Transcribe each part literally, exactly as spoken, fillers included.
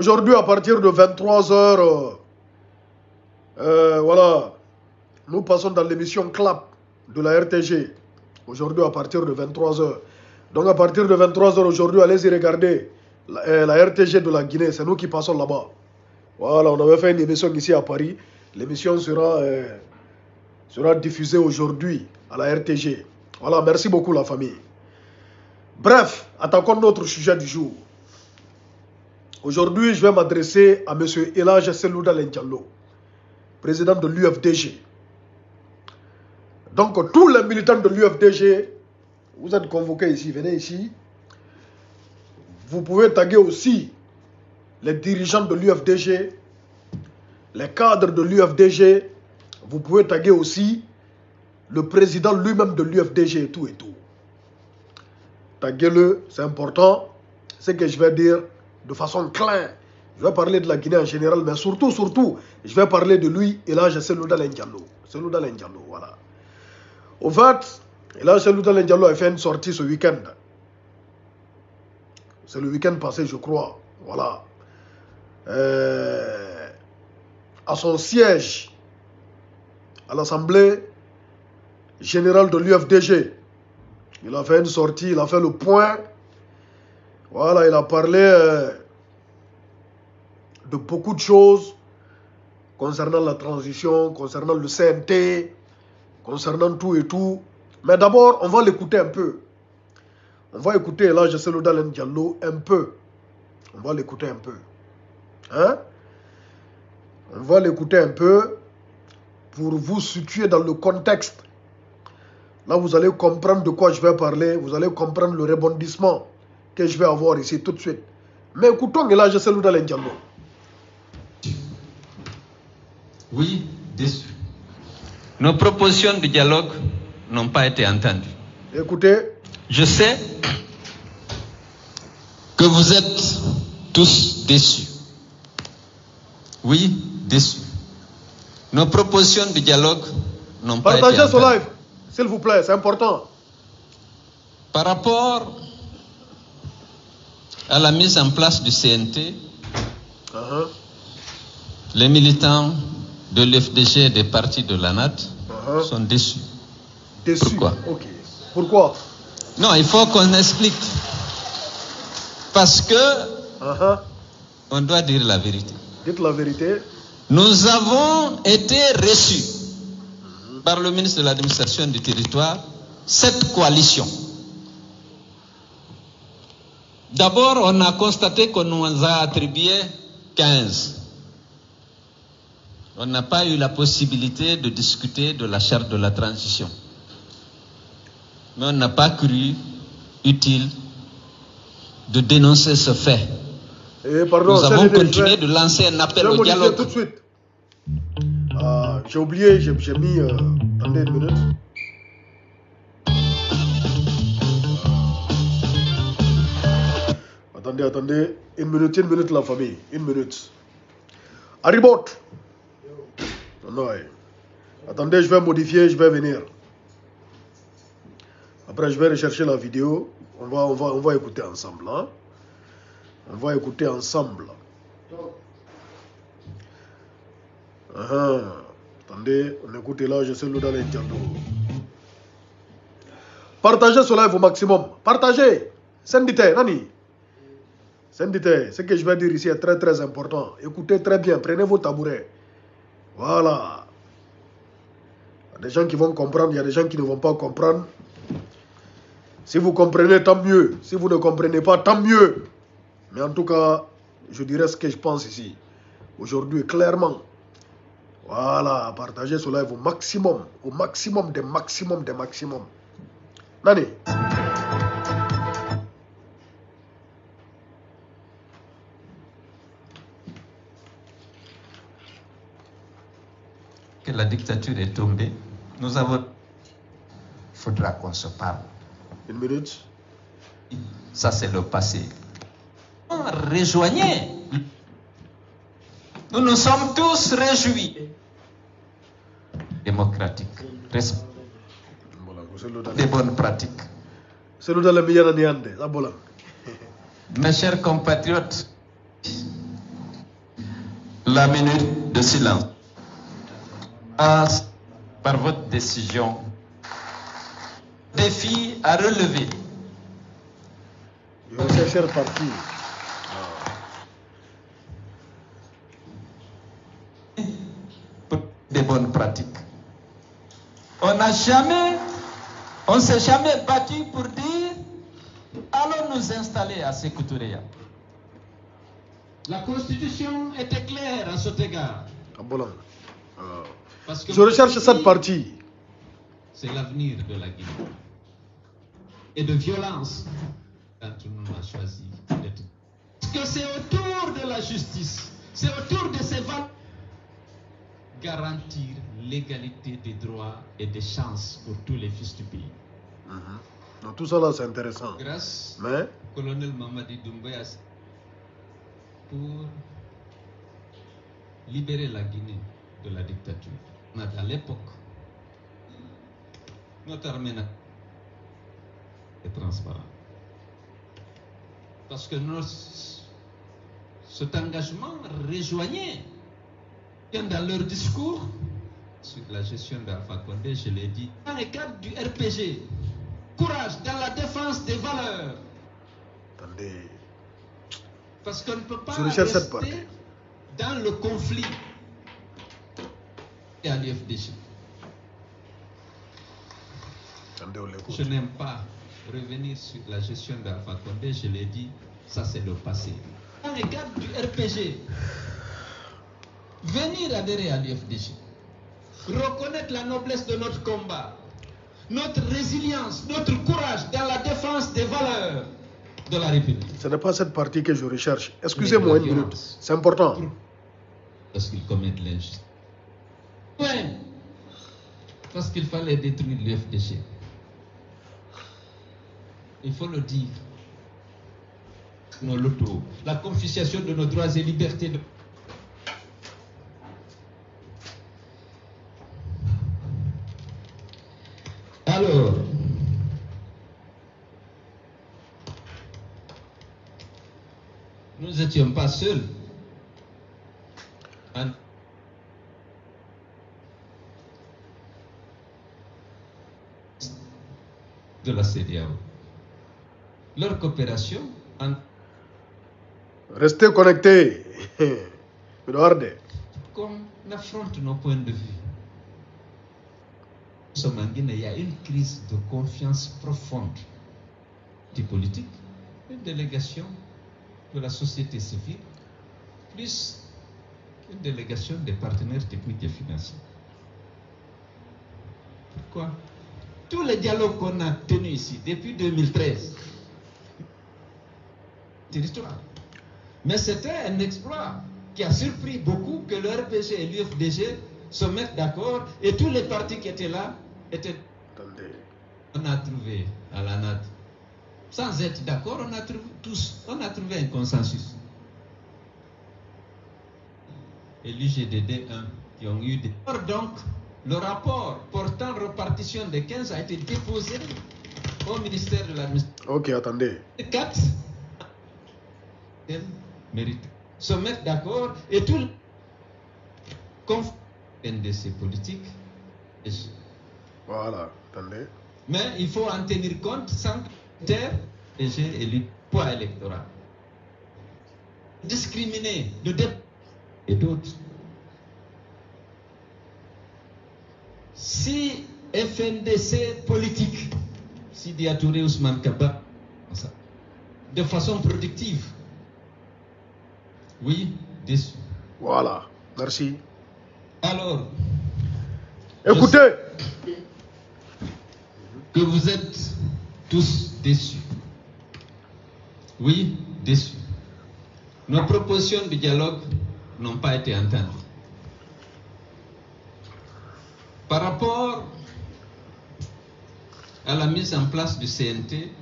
Aujourd'hui, à partir de vingt-trois heures, euh, euh, voilà, nous passons dans l'émission Clap de la R T G. Aujourd'hui, à partir de vingt-trois heures. Donc, à partir de vingt-trois heures aujourd'hui, allez-y regarder la, euh, la R T G de la Guinée. C'est nous qui passons là-bas. Voilà, on avait fait une émission ici à Paris. L'émission sera, euh, sera diffusée aujourd'hui à la R T G. Voilà, merci beaucoup la famille. Bref, attaquons notre sujet du jour. Aujourd'hui, je vais m'adresser à M. Elhadj Selouda Diallo, président de l'U F D G. Donc, tous les militants de l'U F D G, vous êtes convoqués ici, venez ici. Vous pouvez taguer aussi les dirigeants de l'U F D G, les cadres de l'U F D G. Vous pouvez taguer aussi le président lui-même de l'U F D G et tout et tout. Taguez-le, c'est important. Ce que je vais dire de façon claire. Je vais parler de la Guinée en général, mais surtout, surtout, je vais parler de lui, Elhadj Selouda Diallo. Selouda Diallo, voilà. Au fait, Elhadj Selouda Diallo a fait une sortie ce week-end. C'est le week-end passé, je crois. Voilà. Euh, à son siège, à l'Assemblée générale de l'U F D G. Il a fait une sortie, il a fait le point. Voilà, il a parlé euh, de beaucoup de choses concernant la transition, concernant le C N T, concernant tout et tout. Mais d'abord, on va l'écouter un peu. On va écouter Elhadj Selouda Diallo un peu. On va l'écouter un peu. Hein? On va l'écouter un peu pour vous situer dans le contexte. Là, vous allez comprendre de quoi je vais parler. Vous allez comprendre le rebondissement que je vais avoir ici tout de suite. Mais écoutons Elhadj Selouda Diallo. Oui, déçu. Nos propositions de dialogue n'ont pas été entendues. Écoutez. Je sais que vous êtes tous déçus. Oui, déçus. Nos propositions de dialogue n'ont pas été entendues. Partagez ce live, s'il vous plaît, c'est important. Par rapport à la mise en place du C N T, uh-huh. les militants de l'U F D G et des partis de l'A N A T uh-huh. sont déçus. Déçus. Pourquoi? Ok. Pourquoi? Non, il faut qu'on explique. Parce que uh-huh. on doit dire la vérité. Dites la vérité. Nous avons été reçus uh-huh. par le ministre de l'Administration du Territoire, cette coalition. D'abord, on a constaté qu'on nous a attribué quinze. On n'a pas eu la possibilité de discuter de la charte de la transition. Mais on n'a pas cru utile de dénoncer ce fait. Et pardon, nous avons continué vais, de lancer un appel au dialogue. Tout de suite. Euh, j'ai oublié, j'ai mis... Euh, attendez une minute. Attendez, attendez. Une minute, une minute la famille. Une minute. Haribot. Non, ouais. Attendez, je vais modifier, je vais venir. Après, je vais rechercher la vidéo. On va, on va, on va écouter ensemble. Hein? On va écouter ensemble. Uh-huh. Attendez, on écoute là, je sais le dans l'interno. Partagez ce live au maximum. Partagez. Sendite, Nani. Sendite, ce que je vais dire ici est très très important. Écoutez très bien, prenez vos tabourets. Voilà. Il y a des gens qui vont comprendre, il y a des gens qui ne vont pas comprendre. Si vous comprenez, tant mieux. Si vous ne comprenez pas, tant mieux. Mais en tout cas, je dirais ce que je pense ici. Aujourd'hui, clairement. Voilà, partagez ce live au maximum. Au maximum des maximum des maximum. Nani? Que la dictature est tombée, nous avons... Il faudra qu'on se parle. Une minute. Ça, c'est le passé. Rejoignez. Nous nous sommes tous réjouis. Démocratique. Des bonnes pratiques. C'est nous dans le meilleur Niande. Mes chers compatriotes, la minute de silence. Par votre décision, défi à relever. Je cher parti. Des bonnes pratiques. On n'a jamais, on s'est jamais battu pour dire allons nous installer à Sékou Touré. La Constitution était claire à cet égard. Parce que je recherche cette partie. C'est l'avenir de la Guinée. Et de violence, quand on a choisi d'être. Parce que c'est autour de la justice, c'est autour de ces valeurs. Garantir l'égalité des droits et des chances pour tous les fils du pays. Mm-hmm. Donc, tout ça là, c'est intéressant. Grâce Mais... au colonel Mamadi Doumbouya pour libérer la Guinée de la dictature. À l'époque, notre armée est transparente. Parce que nos, cet engagement rejoignait dans leur discours sur la gestion d'Alpha Condé, je l'ai dit, dans le cadre du R P G, courage dans la défense des valeurs. Attendez. Parce qu'on ne peut pas je rester dans le conflit et à l'U F D G. Je n'aime pas revenir sur la gestion d'Alpha Condé, je l'ai dit, ça c'est le passé. Dans le cadre du R P G, venir adhérer à l'U F D G, reconnaître la noblesse de notre combat, notre résilience, notre courage dans la défense des valeurs de la République. Ce n'est pas cette partie que je recherche. Excusez-moi une minute, c'est important. Parce qu'ils commettent l'injustice. Oui, parce qu'il fallait détruire l'U F D G. Il faut le dire. Nos lotos, la confiscation de nos droits et libertés. De... Alors, nous n'étions pas seuls. De la C D A O. Leur coopération en... Restez connectés. Comme on affronte nos points de vue. Nous sommes en Guinée, il y a une crise de confiance profonde des politiques, une délégation de la société civile, plus une délégation des partenaires techniques et financiers. Pourquoi? Tous les dialogues qu'on a tenus ici depuis deux mille treize, territoire. Mais c'était un exploit qui a surpris beaucoup que le R P G et l'U F D G se mettent d'accord et tous les partis qui étaient là étaient. Attendez. On a trouvé à la N A D, sans être d'accord, on a trouvé tous, on a trouvé un consensus. Et l'U G D D un qui ont eu des. Donc, le rapport portant répartition des quinze a été déposé au ministère de l'administration. Ok, attendez. quatre méritent se mettre d'accord et tout le N D C politique. Voilà, attendez. Mais il faut en tenir compte sans terre et j'ai élu poids électoral. Discriminer de dé et d'autres. Si F N D C politique, si Diatouré Ousmane Kaba, de façon productive, oui, déçu. Voilà, merci. Alors, écoutez, que vous êtes tous déçus. Oui, déçus. Nos propositions de dialogue n'ont pas été entendues. Par rapport à la mise en place du C N T,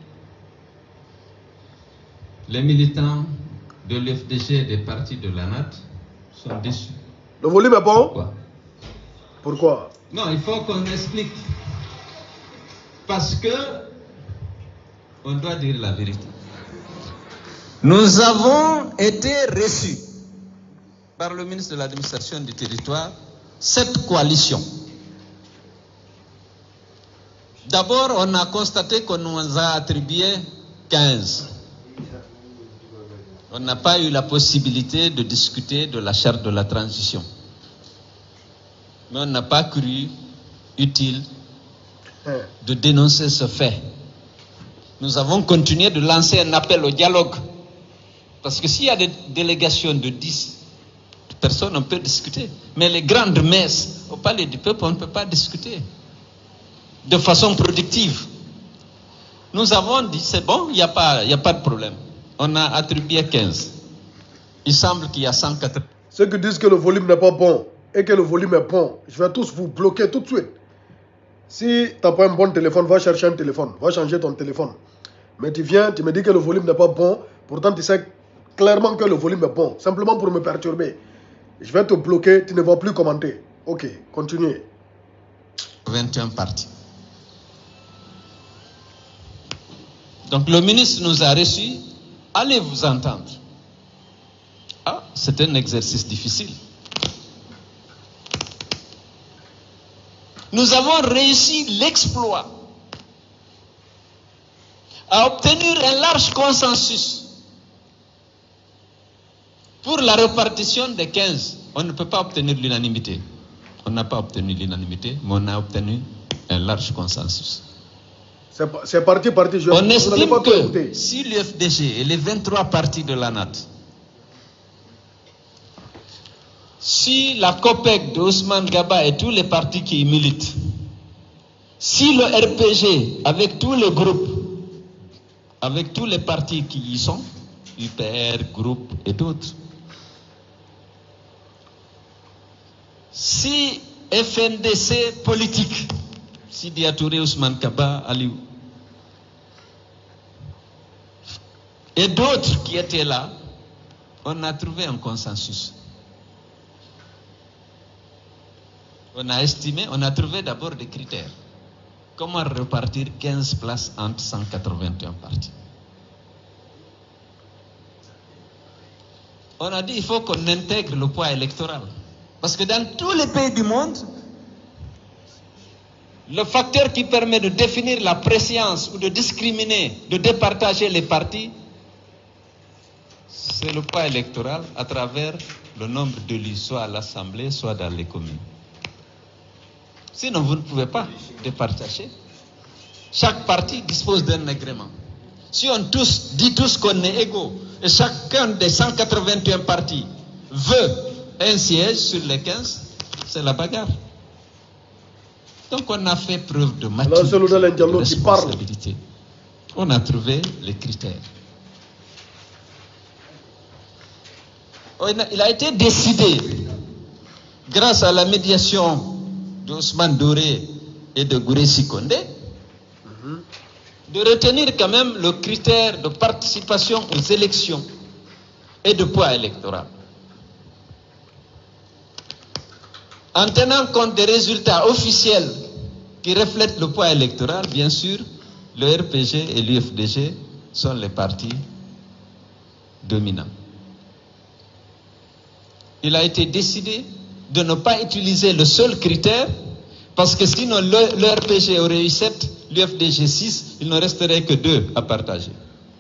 les militants de l'U F D G et des partis de la N A D sont déçus. Le volume est bon? Pourquoi? Pourquoi? Non, il faut qu'on explique. Parce que on doit dire la vérité. Nous avons été reçus par le ministre de l'administration du territoire cette coalition. D'abord, on a constaté qu'on nous a attribué quinze. On n'a pas eu la possibilité de discuter de la charte de la transition. Mais on n'a pas cru utile de dénoncer ce fait. Nous avons continué de lancer un appel au dialogue. Parce que s'il y a des délégations de dix personnes, on peut discuter. Mais les grandes messes au palais du peuple, on ne peut pas discuter de façon productive. Nous avons dit, c'est bon, il n'y a pas, il n'y a pas de problème. On a attribué quinze. Il semble qu'il y a cent quatre. Ceux qui disent que le volume n'est pas bon et que le volume est bon, je vais tous vous bloquer tout de suite. Si tu n'as pas un bon téléphone, va chercher un téléphone, va changer ton téléphone. Mais tu viens, tu me dis que le volume n'est pas bon, pourtant tu sais clairement que le volume est bon, simplement pour me perturber. Je vais te bloquer, tu ne vas plus commenter. Ok, continuez. vingt et un partis. Donc le ministre nous a reçus. Allez vous entendre. Ah, c'est un exercice difficile. Nous avons réussi l'exploit à obtenir un large consensus pour la répartition des quinze. On ne peut pas obtenir l'unanimité. On n'a pas obtenu l'unanimité, mais on a obtenu un large consensus. C'est parti, parti. Je, on estime que si l'U F D G et les vingt-trois partis de l'A N A T, si la COPEC de Ousmane Gaba et tous les partis qui y militent, si le R P G avec tous les groupes, avec tous les partis qui y sont, U P R, groupe et d'autres, si F N D C politique, Sidi Touré, Ousmane Kaba, Aliou, et d'autres qui étaient là, on a trouvé un consensus. On a estimé, on a trouvé d'abord des critères. Comment repartir quinze places entre cent quatre-vingt-un partis? On a dit il faut qu'on intègre le poids électoral. Parce que dans tous les pays du monde, le facteur qui permet de définir la préséance ou de discriminer, de départager les partis, c'est le poids électoral à travers le nombre d'élus, soit à l'Assemblée, soit dans les communes. Sinon, vous ne pouvez pas départager. Chaque parti dispose d'un agrément. Si on tous, dit tous qu'on est égaux, et chacun des cent quatre-vingt-un partis veut un siège sur les quinze, c'est la bagarre. Donc on a fait preuve de maturité, de responsabilité. On a trouvé les critères. Il a été décidé, grâce à la médiation d'Ousmane Doré et de Gouressi Kondé, de retenir quand même le critère de participation aux élections et de poids électoral. En tenant compte des résultats officiels qui reflètent le poids électoral, bien sûr, le R P G et l'U F D G sont les partis dominants. Il a été décidé de ne pas utiliser le seul critère, parce que sinon le, le R P G aurait eu sept, l'U F D G six, il ne resterait que deux à partager.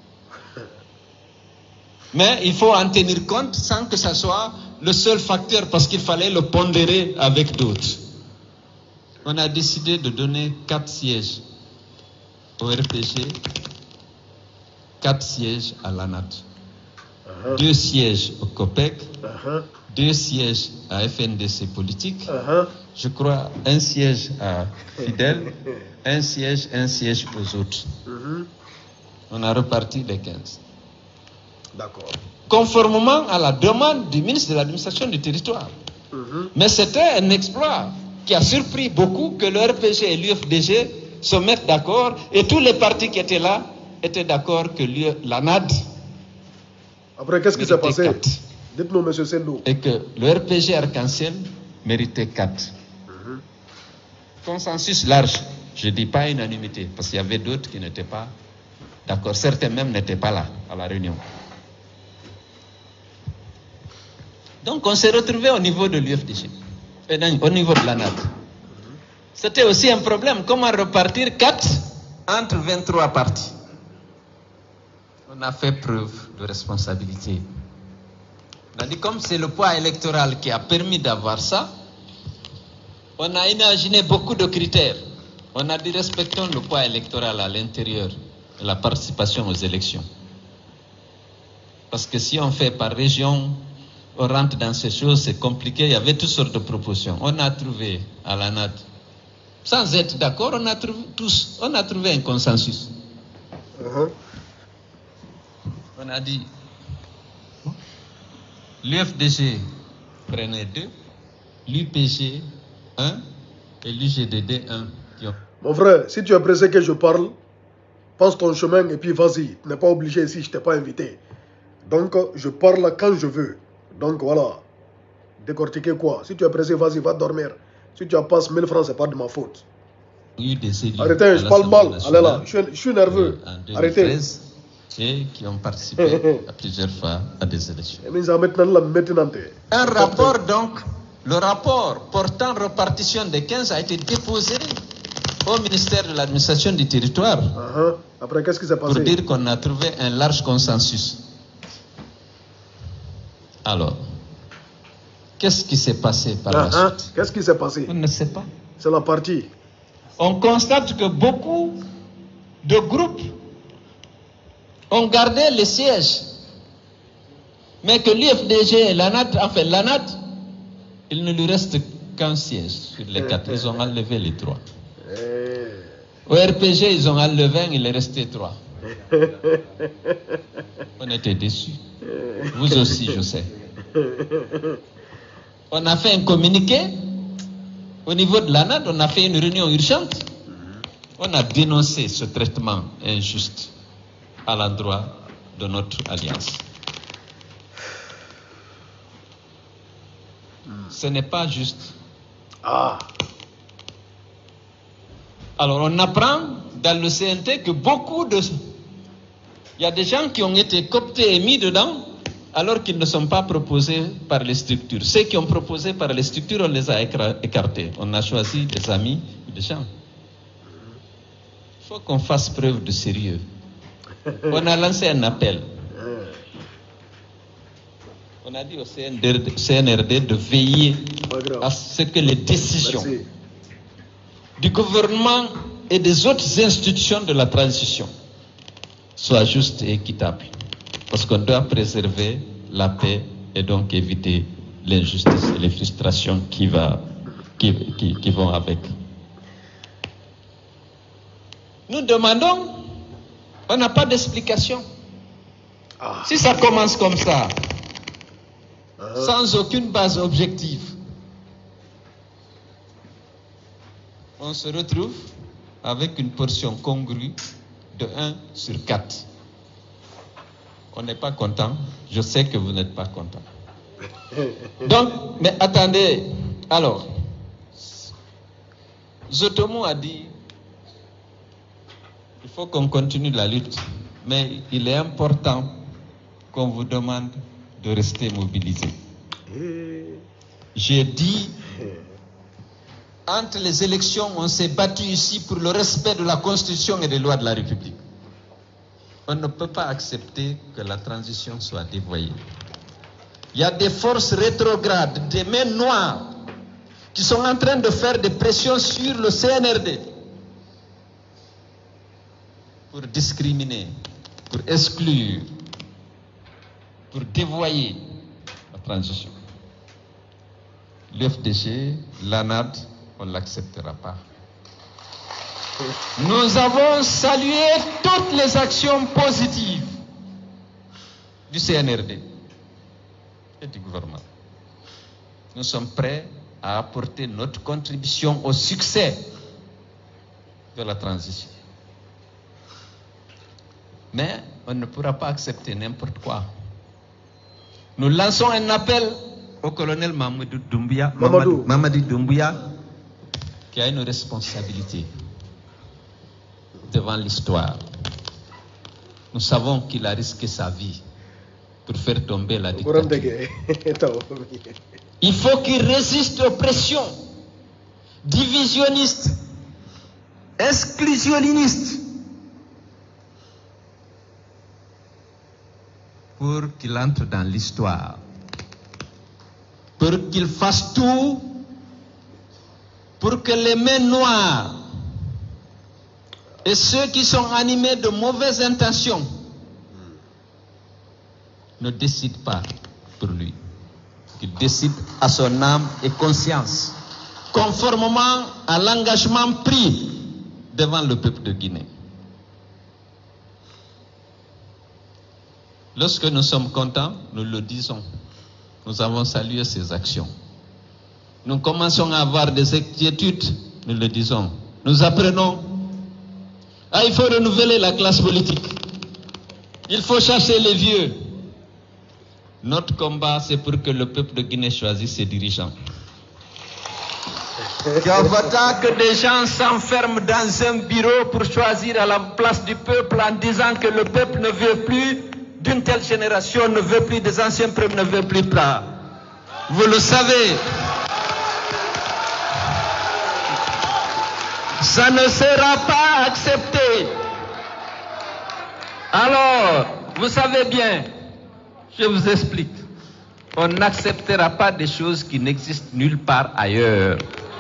Mais il faut en tenir compte sans que ce soit le seul facteur, parce qu'il fallait le pondérer avec d'autres. On a décidé de donner quatre sièges au R P G, quatre sièges à l'A N A T, uh-huh. deux sièges au COPEC, uh-huh. deux sièges à F N D C politique, uh-huh. je crois un siège à Fidel, un siège, un siège aux autres. Uh-huh. On a reparti les quinze. D'accord. Conformément à la demande du ministre de l'administration du territoire. Uh-huh. Mais c'était un exploit qui a surpris beaucoup que le R P G et l'U F D G se mettent d'accord, et tous les partis qui étaient là étaient d'accord que l'A N A D. Après, qu'est-ce qui s'est passé? Dites-nous, M. Sendou. Et que le R P G Arc-en-Ciel méritait quatre. Uh-huh. Consensus large, je ne dis pas unanimité, parce qu'il y avait d'autres qui n'étaient pas d'accord. Certains même n'étaient pas là à la réunion. Donc on s'est retrouvé au niveau de l'U F D G, au niveau de l'A N A D. C'était aussi un problème. Comment repartir quatre entre vingt-trois partis? On a fait preuve de responsabilité. On a dit comme c'est le poids électoral qui a permis d'avoir ça, on a imaginé beaucoup de critères. On a dit respectons le poids électoral à l'intérieur de la participation aux élections. Parce que si on fait par région, on rentre dans ces choses, c'est compliqué. Il y avait toutes sortes de propositions. On a trouvé à l'A N A D, sans être d'accord, on a trouvé tous, on a trouvé un consensus. Uh-huh. On a dit l'U F D G prenait deux, l'U P G un et l'U G D D un. Mon frère, si tu es pressé que je parle, passe ton chemin et puis vas-y. Tu n'es pas obligé ici, je ne t'ai pas invité. Donc, je parle quand je veux. Donc, voilà. Décortiquer quoi? Si tu es pressé, vas-y, va dormir. Si tu as passé mille francs, ce n'est pas de ma faute. Arrêtez, je parle mal. Allez là, je, je suis nerveux. En Arrêtez. Et qui ont participé à plusieurs fois à des élections. Un rapport donc, le rapport portant répartition des quinze a été déposé au ministère de l'administration du territoire. Uh-huh. Après, qu'est-ce qui s'est passé? Pour dire qu'on a trouvé un large consensus. Alors, qu'est-ce qui s'est passé par uh-huh. la suite? Qu'est-ce qui s'est passé? On ne sait pas. C'est la partie. On constate que beaucoup de groupes ont gardé les sièges, mais que l'U F D G et l'A N A D, enfin l'A N A D, il ne lui reste qu'un siège sur les quatre. Ils ont enlevé les trois. Au R P G, ils ont enlevé un, il est resté trois. On était déçus. Vous aussi, je sais. On a fait un communiqué. Au niveau de l'A N A D, on a fait une réunion urgente. On a dénoncé ce traitement injuste à l'endroit de notre alliance. Ce n'est pas juste. Ah. Alors on apprend dans le C N T que beaucoup de... Il y a des gens qui ont été cooptés et mis dedans alors qu'ils ne sont pas proposés par les structures. Ceux qui ont proposé par les structures, on les a écartés. On a choisi des amis, des gens. Il faut qu'on fasse preuve de sérieux. On a lancé un appel. On a dit au C N R D de veiller à ce que les décisions Merci. du gouvernement et des autres institutions de la transition soient justes et équitables. Parce qu'on doit préserver la paix et donc éviter l'injustice et les frustrations qui, va, qui, qui, qui vont avec. Nous demandons, on n'a pas d'explication. Ah. Si ça commence comme ça, uh-huh. sans aucune base objective, on se retrouve avec une portion congrue de un sur quatre. On n'est pas content. Je sais que vous n'êtes pas content. Donc, mais attendez. Alors, Zotomo a dit il faut qu'on continue la lutte, mais il est important qu'on vous demande de rester mobilisé. J'ai dit, entre les élections, on s'est battu ici pour le respect de la Constitution et des lois de la République. On ne peut pas accepter que la transition soit dévoyée. Il y a des forces rétrogrades, des mains noires, qui sont en train de faire des pressions sur le C N R D pour discriminer, pour exclure, pour dévoyer la transition. L'U F D G, l'A N A D, on ne l'acceptera pas. Nous avons salué toutes les actions positives du C N R D et du gouvernement. Nous sommes prêts à apporter notre contribution au succès de la transition. Mais on ne pourra pas accepter n'importe quoi. Nous lançons un appel au colonel Mamadou Doumbouya, Mamadou. Mamadi Doumbouya, qui a une responsabilité devant l'histoire. Nous savons qu'il a risqué sa vie pour faire tomber la dictature. Il faut qu'il résiste aux pressions divisionnistes, exclusionnistes, pour qu'il entre dans l'histoire, pour qu'il fasse tout pour que les mains noires et ceux qui sont animés de mauvaises intentions ne décident pas pour lui. Qu'il décide à son âme et conscience, conformément à l'engagement pris devant le peuple de Guinée. Lorsque nous sommes contents, nous le disons. Nous avons salué ses actions. Nous commençons à avoir des inquiétudes, nous le disons. Nous apprenons. Ah, il faut renouveler la classe politique. Il faut chasser les vieux. Notre combat, c'est pour que le peuple de Guinée choisisse ses dirigeants. Qu'avant que des gens s'enferment dans un bureau pour choisir à la place du peuple en disant que le peuple ne veut plus d'une telle génération, ne veut plus des anciens peuples, ne veut plus ça. Vous le savez. Ça ne sera pas accepté. Alors, vous savez bien, je vous explique. On n'acceptera pas des choses qui n'existent nulle part ailleurs.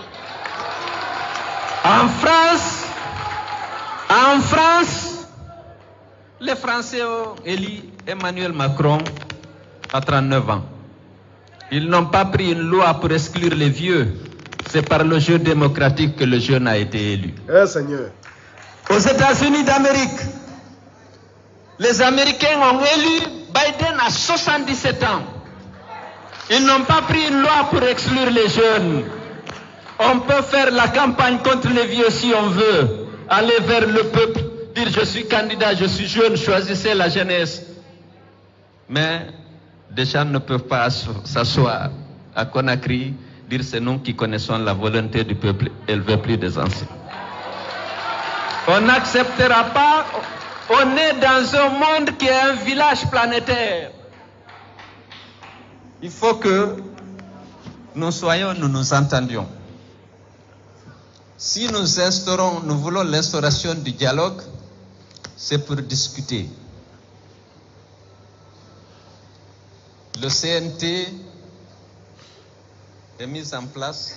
En France, en France, les Français ont élu Emmanuel Macron à trente-neuf ans. Ils n'ont pas pris une loi pour exclure les vieux. C'est par le jeu démocratique que le jeune a été élu. Eh, Seigneur. Aux États-Unis d'Amérique, les Américains ont élu Biden à soixante-dix-sept ans. Ils n'ont pas pris une loi pour exclure les jeunes. On peut faire la campagne contre les vieux si on veut. Aller vers le peuple, dire je suis candidat, je suis jeune, choisissez la jeunesse. Mais des gens ne peuvent pas s'asseoir à Conakry, dire c'est nous qui connaissons la volonté du peuple, élever plus des anciens. On n'acceptera pas, on est dans un monde qui est un village planétaire. Il faut que nous soyons, nous nous entendions. Si nous instaurons, nous voulons l'instauration du dialogue, c'est pour discuter. Le C N T est mis en place.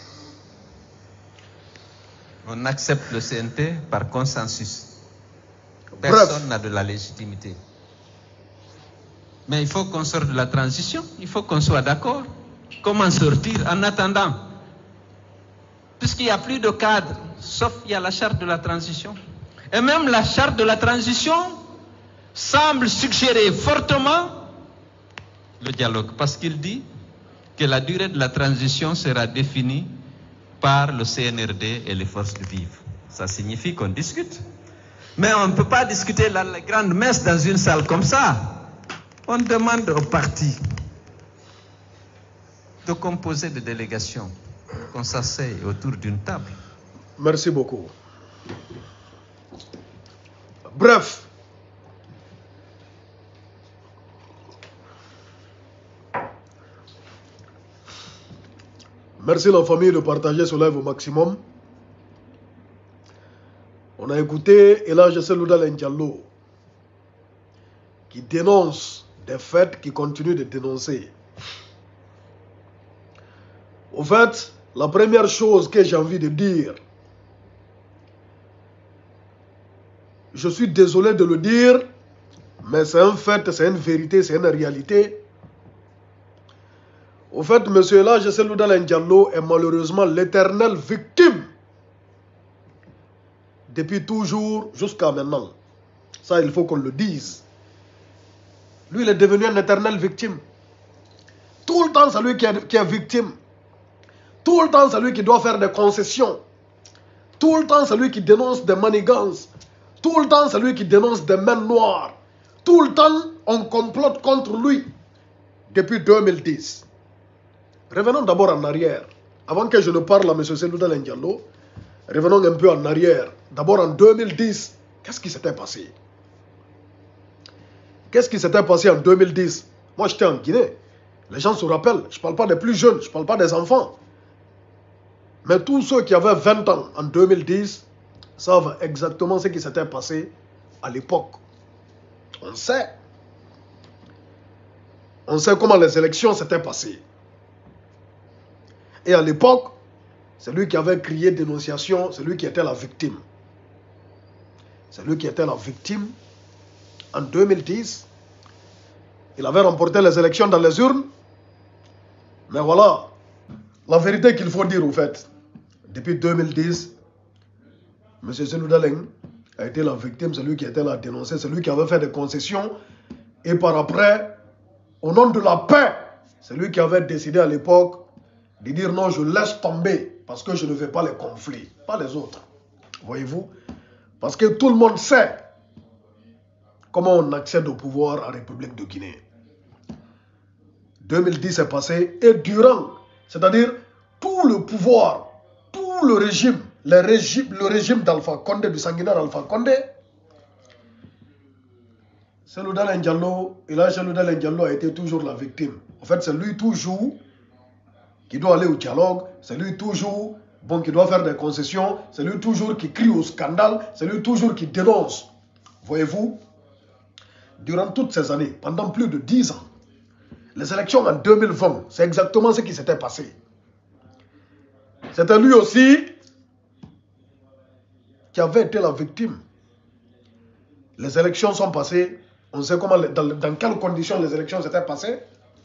On accepte le C N T par consensus. Personne n'a de la légitimité. Mais il faut qu'on sorte de la transition. Il faut qu'on soit d'accord. Comment sortir en attendant? Puisqu'il n'y a plus de cadre, sauf il y a la charte de la transition. Et même la charte de la transition semble suggérer fortement le dialogue. Parce qu'il dit que la durée de la transition sera définie par le C N R D et les forces vives. Ça signifie qu'on discute. Mais on ne peut pas discuter la, la grande messe dans une salle comme ça. On demande aux partis de composer des délégations, qu'on s'asseye autour d'une table. Merci beaucoup. Bref, merci la famille de partager ce live au maximum. On a écouté Elhadji Selouda Diallo qui dénonce des faits, qui continue de dénoncer. Au fait, la première chose que j'ai envie de dire, je suis désolé de le dire, mais c'est un fait, c'est une vérité, c'est une réalité. Au fait, M. Elhadji Selouda Diallo est malheureusement l'éternelle victime depuis toujours jusqu'à maintenant. Ça, il faut qu'on le dise. Lui, il est devenu une éternelle victime. Tout le temps, c'est lui qui est, qui est victime. Tout le temps, c'est lui qui doit faire des concessions. Tout le temps, c'est lui qui dénonce des manigances. Tout le temps, c'est lui qui dénonce des mains noires. Tout le temps, on complote contre lui depuis deux mille dix. Revenons d'abord en arrière. Avant que je ne parle à M. Selouda Diallo, revenons un peu en arrière. D'abord en deux mille dix, qu'est-ce qui s'était passé? Qu'est-ce qui s'était passé en deux mille dix? Moi, j'étais en Guinée. Les gens se rappellent. Je ne parle pas des plus jeunes, je ne parle pas des enfants. Mais tous ceux qui avaient vingt ans en deux mille dix savent exactement ce qui s'était passé à l'époque. On sait. On sait comment les élections s'étaient passées. Et à l'époque, c'est lui qui avait crié dénonciation, c'est lui qui était la victime. C'est lui qui était la victime en deux mille dix. Il avait remporté les élections dans les urnes. Mais voilà, la vérité qu'il faut dire au fait, depuis deux mille dix, M. Cellou Dalein a été la victime, c'est lui qui était là dénoncé, c'est lui qui avait fait des concessions. Et par après, au nom de la paix, c'est lui qui avait décidé à l'époque de dire non, je laisse tomber parce que je ne veux pas les conflits, pas les autres. Voyez-vous? Parce que tout le monde sait comment on accède au pouvoir en République de Guinée. deux mille dix est passé et durant, c'est-à-dire tout le pouvoir, tout le régime, le régime, le régime d'Alpha Condé, du sanguinaire Alpha Condé, Cellou Dalein Diallo, et là Cellou Dalein Diallo a été toujours la victime. En fait, c'est lui toujours qui doit aller au dialogue, c'est lui toujours bon, qui doit faire des concessions, c'est lui toujours qui crie au scandale, c'est lui toujours qui dénonce. Voyez-vous, durant toutes ces années, pendant plus de dix ans, les élections en deux mille vingt, c'est exactement ce qui s'était passé. C'était lui aussi qui avait été la victime. Les élections sont passées, on sait comment, dans, dans quelles conditions les élections s'étaient passées.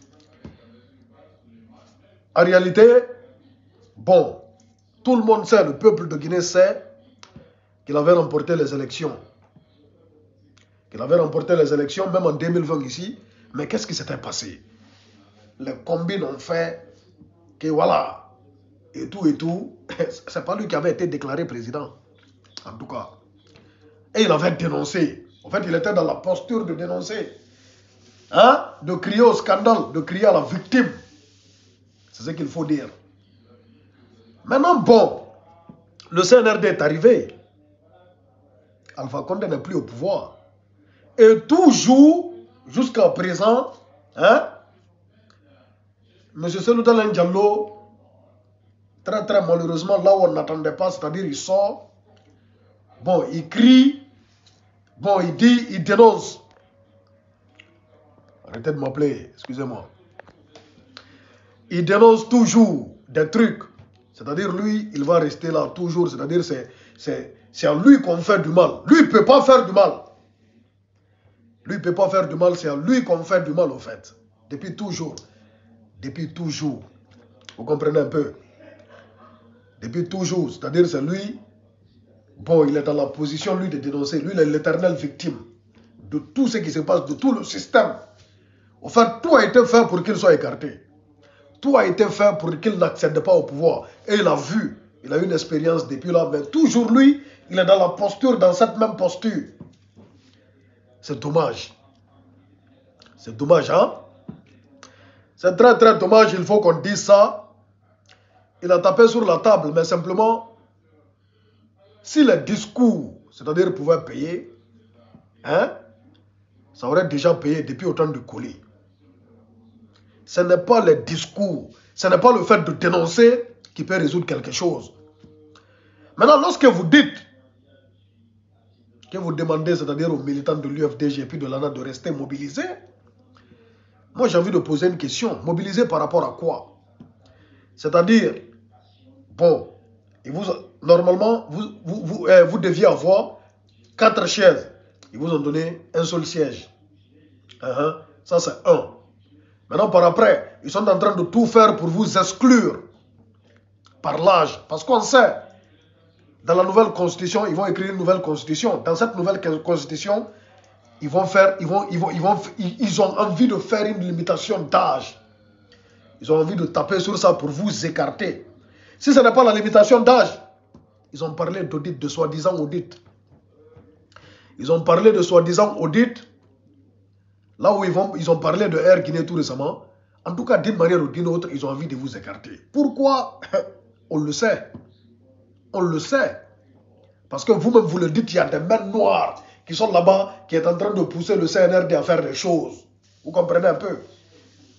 En réalité, bon, tout le monde sait, le peuple de Guinée sait qu'il avait remporté les élections. Qu'il avait remporté les élections, même en deux mille vingt ici. Mais qu'est-ce qui s'était passé? Les combines ont fait que voilà, et tout et tout. C'est pas lui qui avait été déclaré président, en tout cas. Et il avait dénoncé. En fait, il était dans la posture de dénoncer. Hein? De crier au scandale, de crier à la victime. C'est ce qu'il faut dire. Maintenant, bon, le C N R D est arrivé. Alpha Condé n'est plus au pouvoir. Et toujours, jusqu'à présent, hein, M. Cellou Dalein Diallo, très très malheureusement, là où on n'attendait pas, c'est-à-dire il sort, bon, il crie, bon, il dit, il dénonce. Arrêtez de m'appeler, excusez-moi. Il dénonce toujours des trucs. C'est-à-dire, lui, il va rester là toujours. C'est-à-dire, c'est à lui qu'on fait du mal. Lui, il ne peut pas faire du mal. Lui, il ne peut pas faire du mal. C'est à lui qu'on fait du mal, au fait. Depuis toujours. Depuis toujours. Vous comprenez un peu? Depuis toujours. C'est-à-dire, c'est lui. Bon, il est dans la position, lui, de dénoncer. Lui, il est l'éternelle victime de tout ce qui se passe, de tout le système. En fait, tout a été fait pour qu'il soit écarté. Tout a été fait pour qu'il n'accède pas au pouvoir. Et il a vu, il a eu une expérience depuis là, mais toujours lui, il est dans la posture, dans cette même posture. C'est dommage. C'est dommage, hein? C'est très très dommage, il faut qu'on dise ça. Il a tapé sur la table, mais simplement, si les discours, c'est-à-dire pouvaient payer, hein, ça aurait déjà payé depuis autant de colis. Ce n'est pas les discours, ce n'est pas le fait de dénoncer qui peut résoudre quelque chose. Maintenant, lorsque vous dites, que vous demandez, c'est-à-dire aux militants de l'U F D G et puis de l'A N A de rester mobilisés, moi j'ai envie de poser une question. Mobilisés par rapport à quoi? C'est-à-dire, bon, et vous, normalement, vous, vous, vous, eh, vous deviez avoir quatre chaises. Ils vous ont donné un seul siège. Uh-huh. Ça, c'est un. Maintenant, par après, ils sont en train de tout faire pour vous exclure par l'âge. Parce qu'on sait, dans la nouvelle constitution, ils vont écrire une nouvelle constitution. Dans cette nouvelle constitution, ils vont faire, ils vont, ils vont, ils vont, ils ont envie de faire une limitation d'âge. Ils ont envie de taper sur ça pour vous écarter. Si ce n'est pas la limitation d'âge, ils ont parlé d'audit, de soi-disant audit. Ils ont parlé de soi-disant audit. Là où ils, vont, ils ont parlé de Air Guinée tout récemment, en tout cas d'une manière ou d'une autre, ils ont envie de vous écarter. Pourquoi? On le sait. On le sait. Parce que vous-même vous le dites, il y a des mains noires qui sont là-bas, qui est en train de pousser le C N R D à faire des choses. Vous comprenez un peu?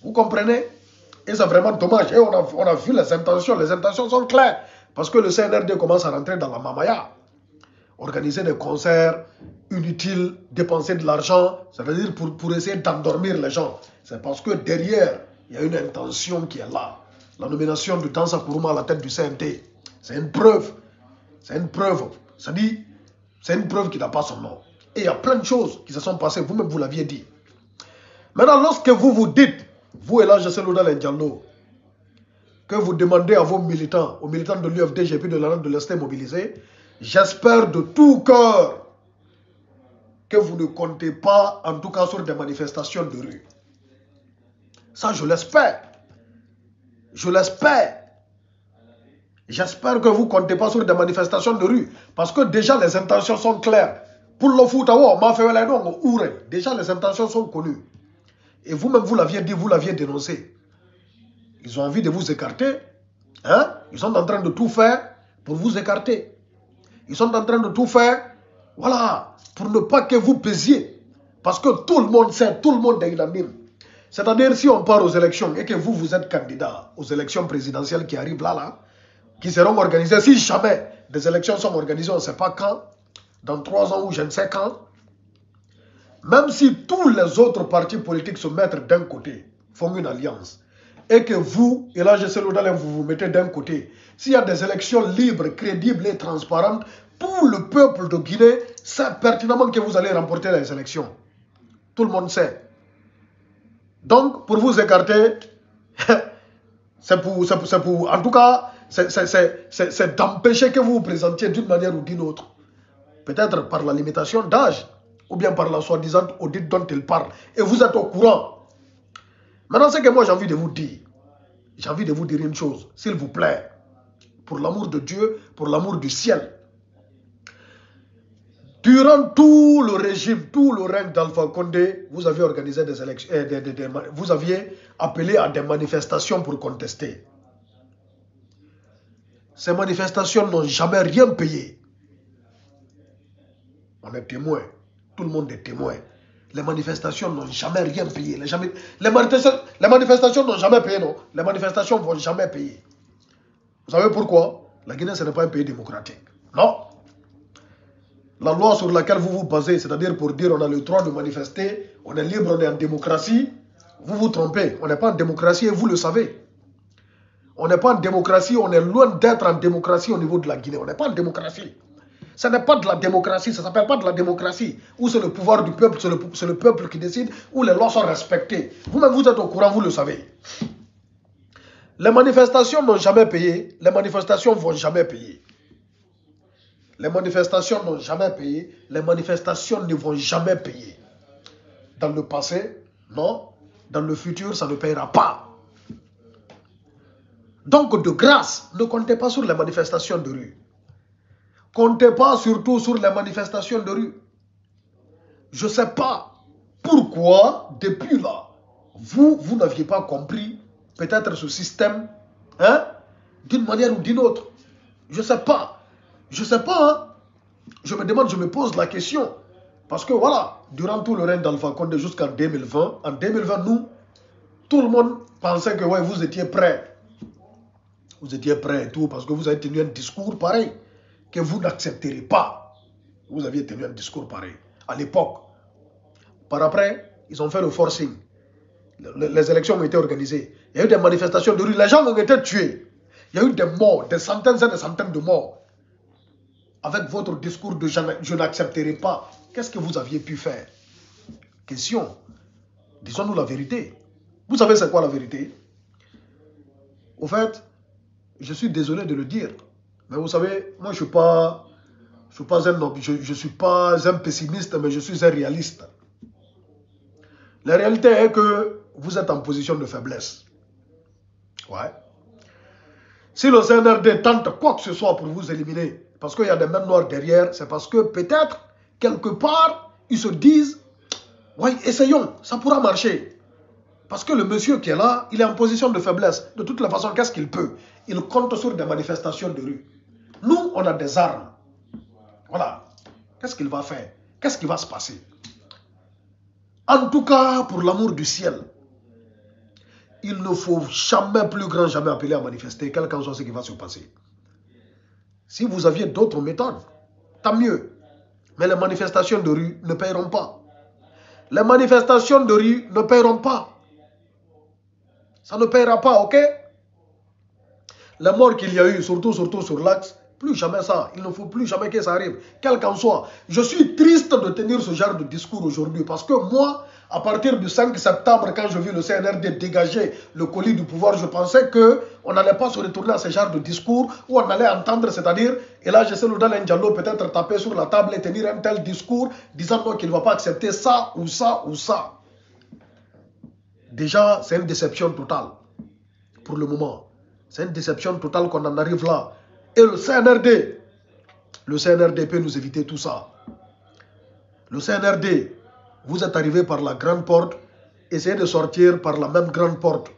Vous comprenez? Et c'est vraiment dommage. Et on a, on a vu les intentions. Les intentions sont claires. Parce que le C N R D commence à rentrer dans la mamaya. Organiser des concerts inutiles, dépenser de l'argent, ça veut dire pour, pour essayer d'endormir les gens. C'est parce que derrière, il y a une intention qui est là. La nomination de Dansa Kourouma à la tête du C N T, c'est une preuve. C'est une preuve. Ça dit, c'est une preuve qui n'a pas son nom. Et il y a plein de choses qui se sont passées, vous-même vous l'aviez dit. Maintenant, lorsque vous vous dites, vous et là, je sais Loudal Ndiallo, que vous demandez à vos militants, aux militants de l'U F D G puis de la de l'Est mobilisés, j'espère de tout cœur que vous ne comptez pas, en tout cas, sur des manifestations de rue. Ça, je l'espère. Je l'espère. J'espère que vous ne comptez pas sur des manifestations de rue. Parce que déjà, les intentions sont claires. Pour le foot, déjà, les intentions sont connues. Et vous-même, vous l'aviez dit, vous l'aviez dénoncé. Ils ont envie de vous écarter. Hein? Ils sont en train de tout faire pour vous écarter. Ils sont en train de tout faire, voilà, pour ne pas que vous pesiez. Parce que tout le monde sait, tout le monde est unanime. C'est-à-dire, si on part aux élections et que vous, vous êtes candidat aux élections présidentielles qui arrivent là, là, qui seront organisées, si jamais des élections sont organisées, on ne sait pas quand, dans trois ans ou je ne sais quand, même si tous les autres partis politiques se mettent d'un côté, font une alliance, et que vous, et là je sais l'autre, vous vous mettez d'un côté, s'il y a des élections libres, crédibles et transparentes, tout le peuple de Guinée sait pertinemment que vous allez remporter les élections. Tout le monde sait. Donc, pour vous écarter, c'est pour, pour, pour, en tout cas, c'est d'empêcher que vous vous présentiez d'une manière ou d'une autre. Peut-être par la limitation d'âge, ou bien par la soi-disant audit dont il parle. Et vous êtes au courant. Maintenant, c'est que moi j'ai envie de vous dire, j'ai envie de vous dire une chose, s'il vous plaît, pour l'amour de Dieu, pour l'amour du ciel. Durant tout le régime, tout le règne d'Alpha Condé, vous aviez organisé des élections, euh, des, des, des, vous aviez appelé à des manifestations pour contester. Ces manifestations n'ont jamais rien payé. On est témoin, tout le monde est témoin. Les manifestations n'ont jamais rien payé. Les, jamais, les, manifestations, les manifestations n'ont jamais payé, non. Les manifestations ne vont jamais payer. Vous savez pourquoi? La Guinée, ce n'est pas un pays démocratique. Non. La loi sur laquelle vous vous basez, c'est-à-dire pour dire on a le droit de manifester, on est libre, on est en démocratie, vous vous trompez. On n'est pas en démocratie et vous le savez. On n'est pas en démocratie, on est loin d'être en démocratie au niveau de la Guinée. On n'est pas en démocratie. Ce n'est pas de la démocratie, ça ne s'appelle pas de la démocratie, où c'est le pouvoir du peuple, c'est le, le peuple qui décide, où les lois sont respectées. Vous-même, vous êtes au courant, vous le savez. Les manifestations n'ont jamais payé, les manifestations ne vont jamais payer. Les manifestations n'ont jamais payé, les manifestations ne vont jamais payer. Dans le passé, non. Dans le futur, ça ne payera pas. Donc, de grâce, ne comptez pas sur les manifestations de rue. Comptez pas surtout sur les manifestations de rue. Je ne sais pas pourquoi, depuis là, vous, vous n'aviez pas compris peut-être ce système, hein, d'une manière ou d'une autre. Je ne sais pas. Je ne sais pas. Hein. Je me demande, je me pose la question. Parce que voilà, durant tout le règne d'Alpha Condé jusqu'en deux mille vingt, en deux mille vingt, nous, tout le monde pensait que ouais, vous étiez prêts. Vous étiez prêts et tout, parce que vous avez tenu un discours pareil, que vous n'accepterez pas. Vous aviez tenu un discours pareil, à l'époque. Par après, ils ont fait le forcing. Les élections ont été organisées. Il y a eu des manifestations de rue. Les gens ont été tués. Il y a eu des morts, des centaines et des centaines de morts. Avec votre discours de je n'accepterai pas, qu'est-ce que vous aviez pu faire? Question. Disons-nous la vérité. Vous savez c'est quoi la vérité? Au fait, je suis désolé de le dire, mais vous savez, moi je ne suis pas, je suis pas un, je, je suis pas un pessimiste, mais je suis un réaliste. La réalité est que vous êtes en position de faiblesse. Ouais. Si le C N R D tente quoi que ce soit pour vous éliminer, parce qu'il y a des mains noires derrière, c'est parce que peut-être, quelque part, ils se disent, ouais, essayons, ça pourra marcher. Parce que le monsieur qui est là, il est en position de faiblesse. De toutes les façons, qu'est-ce qu'il peut? Il compte sur des manifestations de rue. Nous, on a des armes. Voilà. Qu'est-ce qu'il va faire? Qu'est-ce qui va se passer? En tout cas, pour l'amour du ciel, il ne faut jamais, plus grand jamais appeler à manifester, quel qu'en soit ce qui va se passer. Si vous aviez d'autres méthodes, tant mieux. Mais les manifestations de rue ne paieront pas. Les manifestations de rue ne paieront pas. Ça ne paiera pas, ok? Les morts qu'il y a eu, surtout, surtout sur l'axe, plus jamais ça. Il ne faut plus jamais que ça arrive, quel qu'en soit. Je suis triste de tenir ce genre de discours aujourd'hui parce que moi, à partir du cinq septembre, quand je vis le C N R D dégager le colis du pouvoir, je pensais qu'on n'allait pas se retourner à ce genre de discours où on allait entendre, c'est-à-dire, et là, je sais Loudal Ndiallo peut-être taper sur la table et tenir un tel discours disant qu'il ne va pas accepter ça ou ça ou ça. Déjà, c'est une déception totale pour le moment. C'est une déception totale qu'on en arrive là. Et le C N R D, le C N R D peut nous éviter tout ça. Le C N R D, vous êtes arrivé par la grande porte, essayez de sortir par la même grande porte.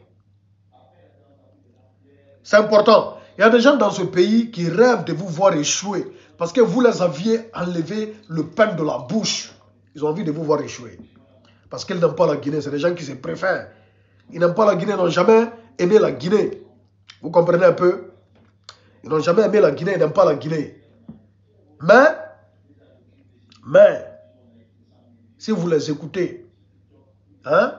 C'est important. Il y a des gens dans ce pays qui rêvent de vous voir échouer parce que vous les aviez enlevé le pain de la bouche. Ils ont envie de vous voir échouer. Parce qu'ils n'aiment pas la Guinée. C'est des gens qui se préfèrent. Ils n'aiment pas la Guinée, ils n'ont jamais aimé la Guinée. Vous comprenez un peu? Ils n'ont jamais aimé la Guinée, ils n'aiment pas la Guinée. Mais, mais, si vous les écoutez, hein,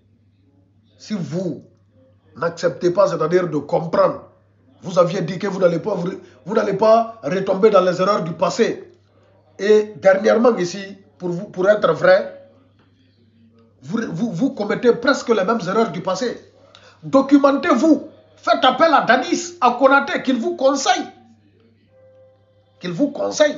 si vous n'acceptez pas, c'est-à-dire de comprendre, vous aviez dit que vous n'allez pas, vous, vous n'allez pas retomber dans les erreurs du passé. Et dernièrement ici, pour, vous, pour être vrai, vous, vous, vous commettez presque les mêmes erreurs du passé. Documentez-vous. Faites appel à Danis, à Konaté, qu'il vous conseille. Qu'il vous conseille.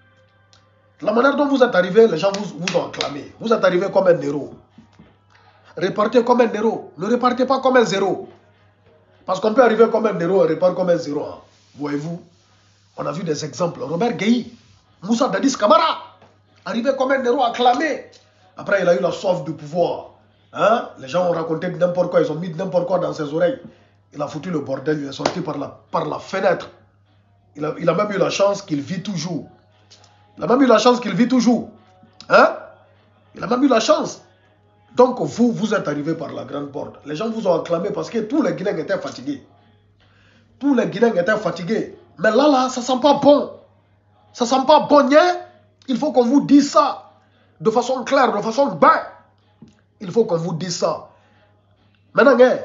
La manière dont vous êtes arrivé, les gens vous, vous ont acclamé. Vous êtes arrivé comme un héros. Repartez comme un héros. Ne repartez pas comme un zéro. Parce qu'on peut arriver comme un héros et repartir comme un zéro. Hein. Voyez-vous, on a vu des exemples. Robert Gueye, Moussa Dadis Camara, arrivé comme un héros acclamé. Après, il a eu la soif du pouvoir. Hein? Les gens ont raconté n'importe quoi, ils ont mis n'importe quoi dans ses oreilles. Il a foutu le bordel, il est sorti par la, par la fenêtre. Il a, il a même eu la chance qu'il vit toujours. Il a même eu la chance qu'il vit toujours. Hein? Il a même eu la chance. Donc vous, vous êtes arrivé par la grande porte. Les gens vous ont acclamé parce que tous les Guinéens étaient fatigués. Tous les Guinéens étaient fatigués. Mais là, là, ça sent pas bon. Ça sent pas bon, hein? Il faut qu'on vous dise ça. De façon claire, de façon belle. Il faut qu'on vous dise ça. Maintenant, hein?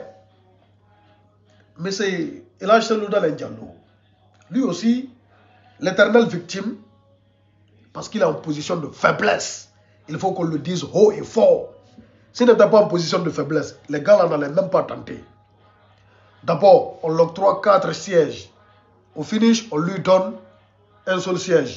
Mais c'est Elhadji Loudal Ndiallo. Lui aussi, l'éternelle victime, parce qu'il est en position de faiblesse. Il faut qu'on le dise haut et fort. S'il n'était pas en position de faiblesse, les gars là n'allaient même pas tenter. D'abord, on l'octroie quatre sièges. Au finish, on lui donne un seul siège.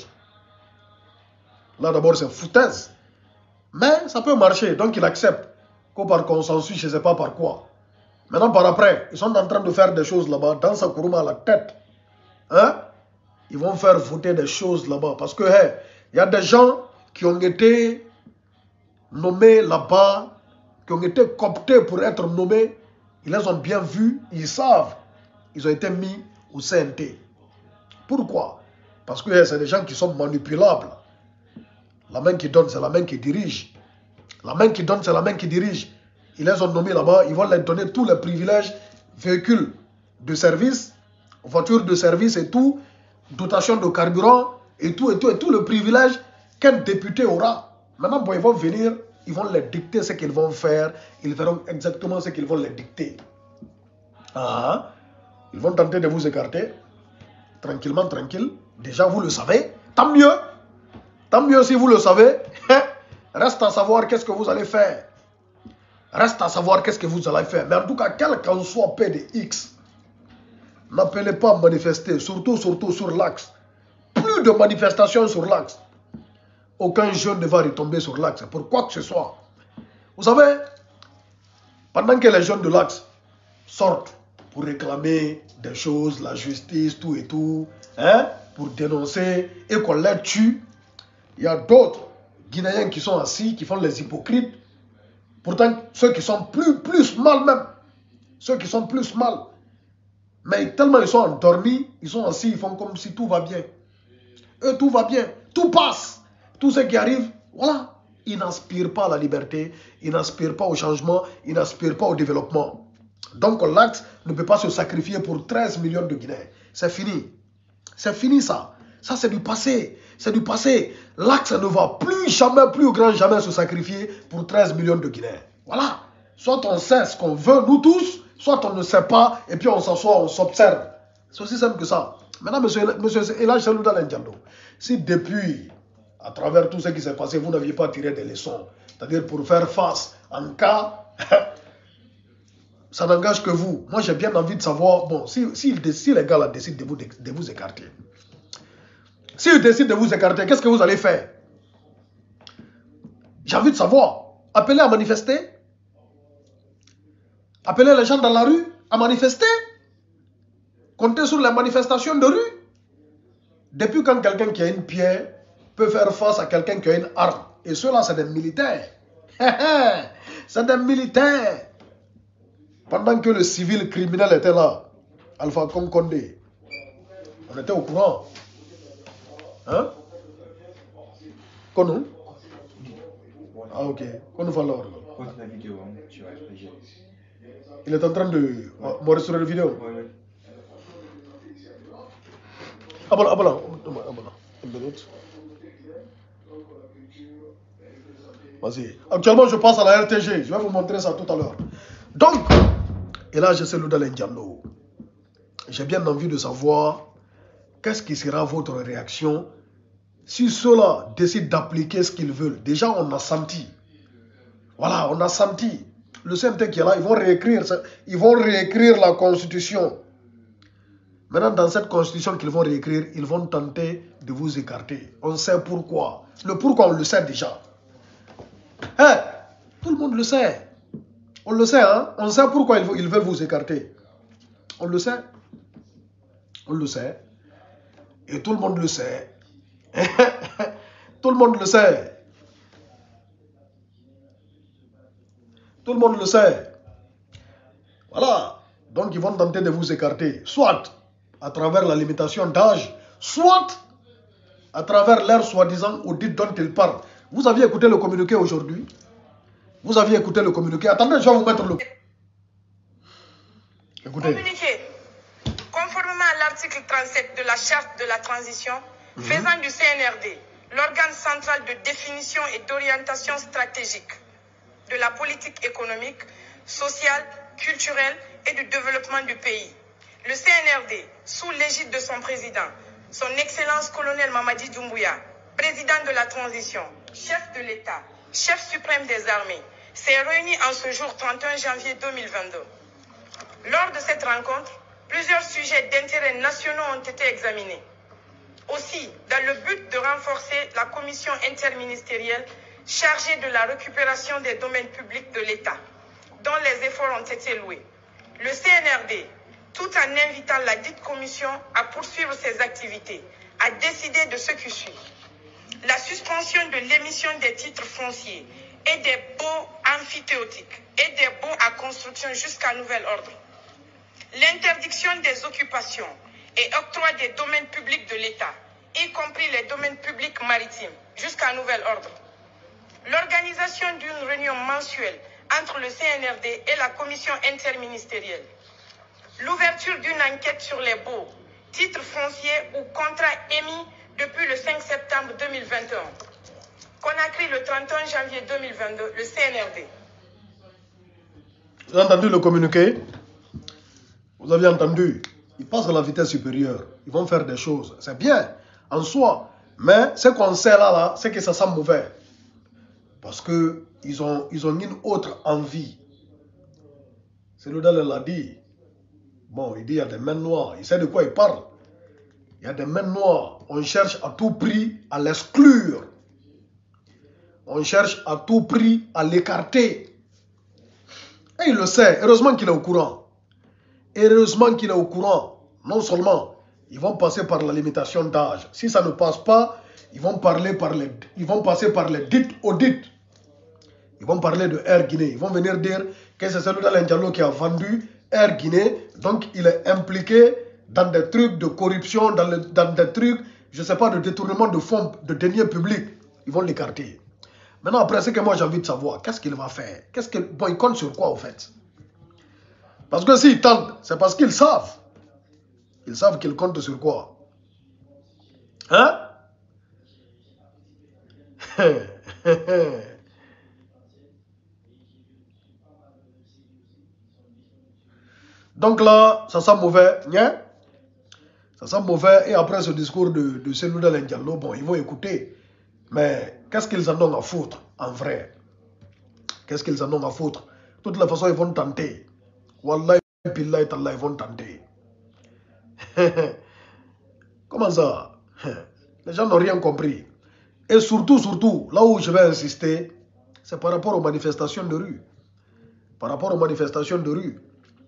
Là d'abord, c'est foutaise. Mais ça peut marcher, donc il accepte. Que par consensus, je ne sais pas par quoi. Maintenant, par après, ils sont en train de faire des choses là-bas, dans sa Kourouma à la tête. Hein? Ils vont faire voter des choses là-bas. Parce que, il hey, y a des gens qui ont été nommés là-bas, qui ont été cooptés pour être nommés. Ils les ont bien vus, ils savent. Ils ont été mis au C N T. Pourquoi? Parce que hey, c'est des gens qui sont manipulables. La main qui donne, c'est la main qui dirige. La main qui donne, c'est la main qui dirige. Ils les ont nommés là-bas, ils vont leur donner tous les privilèges, véhicules de service, voitures de service et tout, dotation de carburant et tout, et tout, et tout le privilège qu'un député aura. Maintenant, bon, ils vont venir, ils vont leur dicter ce qu'ils vont faire, ils verront exactement ce qu'ils vont leur dicter. Ah, ils vont tenter de vous écarter, tranquillement, tranquille. Déjà, vous le savez, tant mieux. Tant mieux si vous le savez. Reste à savoir qu'est-ce que vous allez faire. Reste à savoir qu'est-ce que vous allez faire. Mais en tout cas, quel qu'en soit P de X, n'appelez pas à manifester, surtout, surtout sur l'axe. Plus de manifestations sur l'axe. Aucun jeune ne va retomber sur l'axe, pour quoi que ce soit. Vous savez, pendant que les jeunes de l'axe sortent pour réclamer des choses, la justice, tout et tout, hein, pour dénoncer et qu'on les tue, il y a d'autres Guinéens qui sont assis, qui font les hypocrites. Pourtant, ceux qui sont plus, plus mal même, ceux qui sont plus mal, mais tellement ils sont endormis, ils sont assis, ils font comme si tout va bien. Eux, tout va bien, tout passe. Tout ce qui arrive, voilà. Ils n'aspirent pas à la liberté, ils n'aspirent pas au changement, ils n'aspirent pas au développement. Donc l'Axe ne peut pas se sacrifier pour treize millions de Guinéens. C'est fini. C'est fini ça. Ça c'est du passé. C'est du passé. L'Axe ne va plus jamais, plus au grand jamais se sacrifier pour treize millions de Guinéens. Voilà. Soit on sait ce qu'on veut, nous tous, soit on ne sait pas, et puis on s'assoit, on s'observe. C'est aussi simple que ça. Maintenant, monsieur, monsieur Elhadji Cellou Dalein Diallo, si depuis, à travers tout ce qui s'est passé, vous n'aviez pas tiré des leçons, c'est-à-dire pour faire face en cas, ça n'engage que vous. Moi, j'ai bien envie de savoir, bon, si, si, si les gars là décident de vous, de, de vous écarter, s'ils décident de vous écarter, qu'est-ce que vous allez faire? J'ai envie de savoir. Appelez à manifester. Appelez les gens dans la rue à manifester. Comptez sur les manifestations de rue. Depuis quand quelqu'un qui a une pierre peut faire face à quelqu'un qui a une arme. Et ceux-là, c'est des militaires. C'est des militaires. Pendant que le civil criminel était là, Alpha Condé, on était au courant. Hein? Qu'on Ah ok. Qu'on va alors. Il est en train de m'enregistrer la vidéo. Ah voilà, ah voilà, ah voilà. Une minute. Vas-y. Actuellement, je passe à la R T G. Je vais vous montrer ça tout à l'heure. Donc, Elhadji Cellou Dalein Diallo, j'ai bien envie de savoir qu'est-ce qui sera votre réaction si ceux-là décident d'appliquer ce qu'ils veulent. Déjà, on a senti. Voilà, on a senti. Le C N T qui est là, ils vont réécrire, ils vont réécrire la Constitution. Maintenant, dans cette Constitution qu'ils vont réécrire, ils vont tenter de vous écarter. On sait pourquoi. Le pourquoi, on le sait déjà. Hein? Tout le monde le sait. On le sait, hein? On sait pourquoi ils veulent vous écarter. On le sait. On le sait. Et tout le monde le sait. Tout le monde le sait. Tout le monde le sait. Voilà. Donc, ils vont tenter de vous écarter. Soit à travers la limitation d'âge, soit à travers l'air soi-disant audit dont ils parlent. Vous aviez écouté le communiqué aujourd'hui? Vous aviez écouté le communiqué? Attendez, je vais vous mettre le... Écoutez. Communiqué. Conformément à l'article trente-sept de la charte de la transition, mmh. faisant du C N R D l'organe central de définition et d'orientation stratégique de la politique économique, sociale, culturelle et du développement du pays. Le C N R D, sous l'égide de son président, son Excellence colonel Mamadi Doumbouya, président de la transition, chef de l'État, chef suprême des armées, s'est réuni en ce jour trente et un janvier deux mille vingt-deux. Lors de cette rencontre, plusieurs sujets d'intérêt nationaux ont été examinés. Aussi, dans le but de renforcer la commission interministérielle chargée de la récupération des domaines publics de l'État, dont les efforts ont été loués, le C N R D, tout en invitant la dite commission à poursuivre ses activités, a décidé de ce qui suit. La suspension de l'émission des titres fonciers et des baux amphithéotiques et des baux à construction jusqu'à nouvel ordre. L'interdiction des occupations et octroi des domaines publics de l'État, y compris les domaines publics maritimes, jusqu'à nouvel ordre. L'organisation d'une réunion mensuelle entre le C N R D et la commission interministérielle. L'ouverture d'une enquête sur les baux, titres fonciers ou contrats émis depuis le cinq septembre deux mille vingt et un. Conakry le trente et un janvier deux mille vingt-deux, le C N R D. Vous avez entendu le communiqué? Vous avez entendu? Ils passent à la vitesse supérieure. Ils vont faire des choses. C'est bien en soi. Mais ce qu'on sait là, là c'est que ça sent mauvais. Parce qu'ils ont, ils ont une autre envie. Cellou Dalein l'a dit. Bon, il dit il y a des mains noires. Il sait de quoi il parle. Il y a des mains noires. On cherche à tout prix à l'exclure. On cherche à tout prix à l'écarter. Et il le sait. Heureusement qu'il est au courant. Heureusement qu'il est au courant. Non seulement, ils vont passer par la limitation d'âge. Si ça ne passe pas, ils vont, parler par les, ils vont passer par les dites audits. Ils vont parler de Air Guinée. Ils vont venir dire que c'est Cellou Dalein Diallo qui a vendu Air Guinée. Donc, il est impliqué dans des trucs de corruption, dans, le, dans des trucs, je ne sais pas, de détournement de fonds, de deniers publics. Ils vont l'écarter. Maintenant, après, ce que moi j'ai envie de savoir, qu'est-ce qu'il va faire? Qu'est-ce qu'il... Bon, il compte sur quoi, au fait? Parce que s'ils tentent, c'est parce qu'ils savent. Ils savent qu'ils comptent sur quoi? Hein? Donc là, ça sent mauvais. Hein? Ça sent mauvais. Et après ce discours de, de Selouda Diallo, bon, ils vont écouter. Mais qu'est-ce qu'ils en ont à foutre, en vrai? Qu'est-ce qu'ils en ont à foutre? De toute la façon, ils vont tenter. Wallahi, billahi, tallah, ils vont tenter. Comment ça? Les gens n'ont rien compris. Et surtout, surtout, là où je vais insister, c'est par rapport aux manifestations de rue. Par rapport aux manifestations de rue.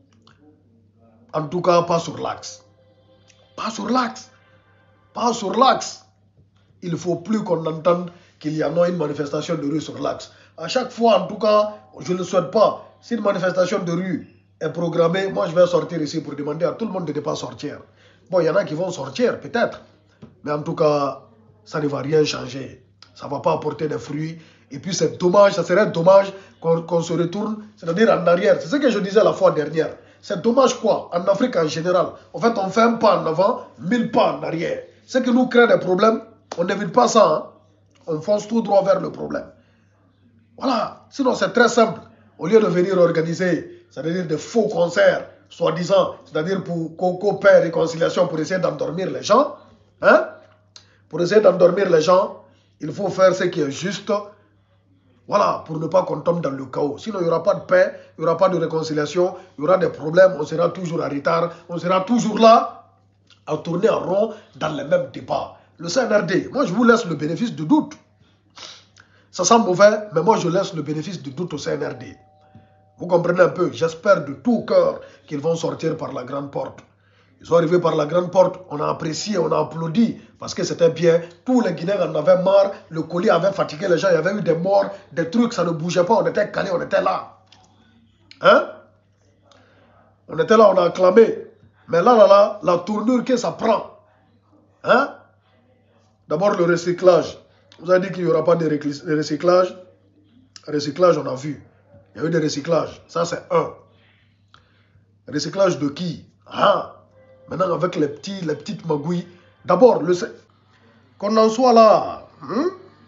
En tout cas, pas sur l'axe. Pas sur l'axe. Pas sur l'axe. Il ne faut plus qu'on entende qu'il y en a une manifestation de rue sur l'axe. À chaque fois, en tout cas, je ne le souhaite pas. Si une manifestation de rue est programmée, moi je vais sortir ici pour demander à tout le monde de ne pas sortir. Bon, il y en a qui vont sortir, peut-être. Mais en tout cas, ça ne va rien changer. Ça ne va pas apporter des fruits. Et puis c'est dommage, ça serait dommage qu'on qu'on se retourne, c'est-à-dire en arrière. C'est ce que je disais la fois dernière. C'est dommage quoi, en Afrique en général. En fait, on fait un pas en avant, mille pas en arrière. Ce qui nous crée des problèmes, on n'évite pas ça. Hein? On fonce tout droit vers le problème. Voilà. Sinon, c'est très simple. Au lieu de venir organiser, c'est-à-dire des faux concerts, soi-disant, c'est-à-dire pour Coco Père Réconciliation, pour essayer d'endormir les gens, hein? Pour essayer d'endormir les gens, il faut faire ce qui est juste. Voilà, pour ne pas qu'on tombe dans le chaos. Sinon, il n'y aura pas de paix, il n'y aura pas de réconciliation, il y aura des problèmes, on sera toujours en retard, on sera toujours là, à tourner en rond dans les mêmes débats. Le C N R D, moi je vous laisse le bénéfice du doute. Ça sent mauvais, mais moi je laisse le bénéfice du doute au C N R D. Vous comprenez un peu? J'espère de tout cœur qu'ils vont sortir par la grande porte. Ils sont arrivés par la grande porte, on a apprécié, on a applaudi, parce que c'était bien. Tous les Guinéens en avaient marre, le colis avait fatigué les gens, il y avait eu des morts, des trucs, ça ne bougeait pas, on était calés, on était là. Hein? On était là, on a acclamé. Mais là, là, là, la tournure que ça prend. Hein? D'abord le recyclage. Vous avez dit qu'il n'y aura pas de recyclage. Recyclage, on a vu. Il y a eu des recyclages. Ça, c'est un. Recyclage de qui? Ah! Maintenant, avec les, petits, les petites magouilles. D'abord, qu'on en soit là, hein,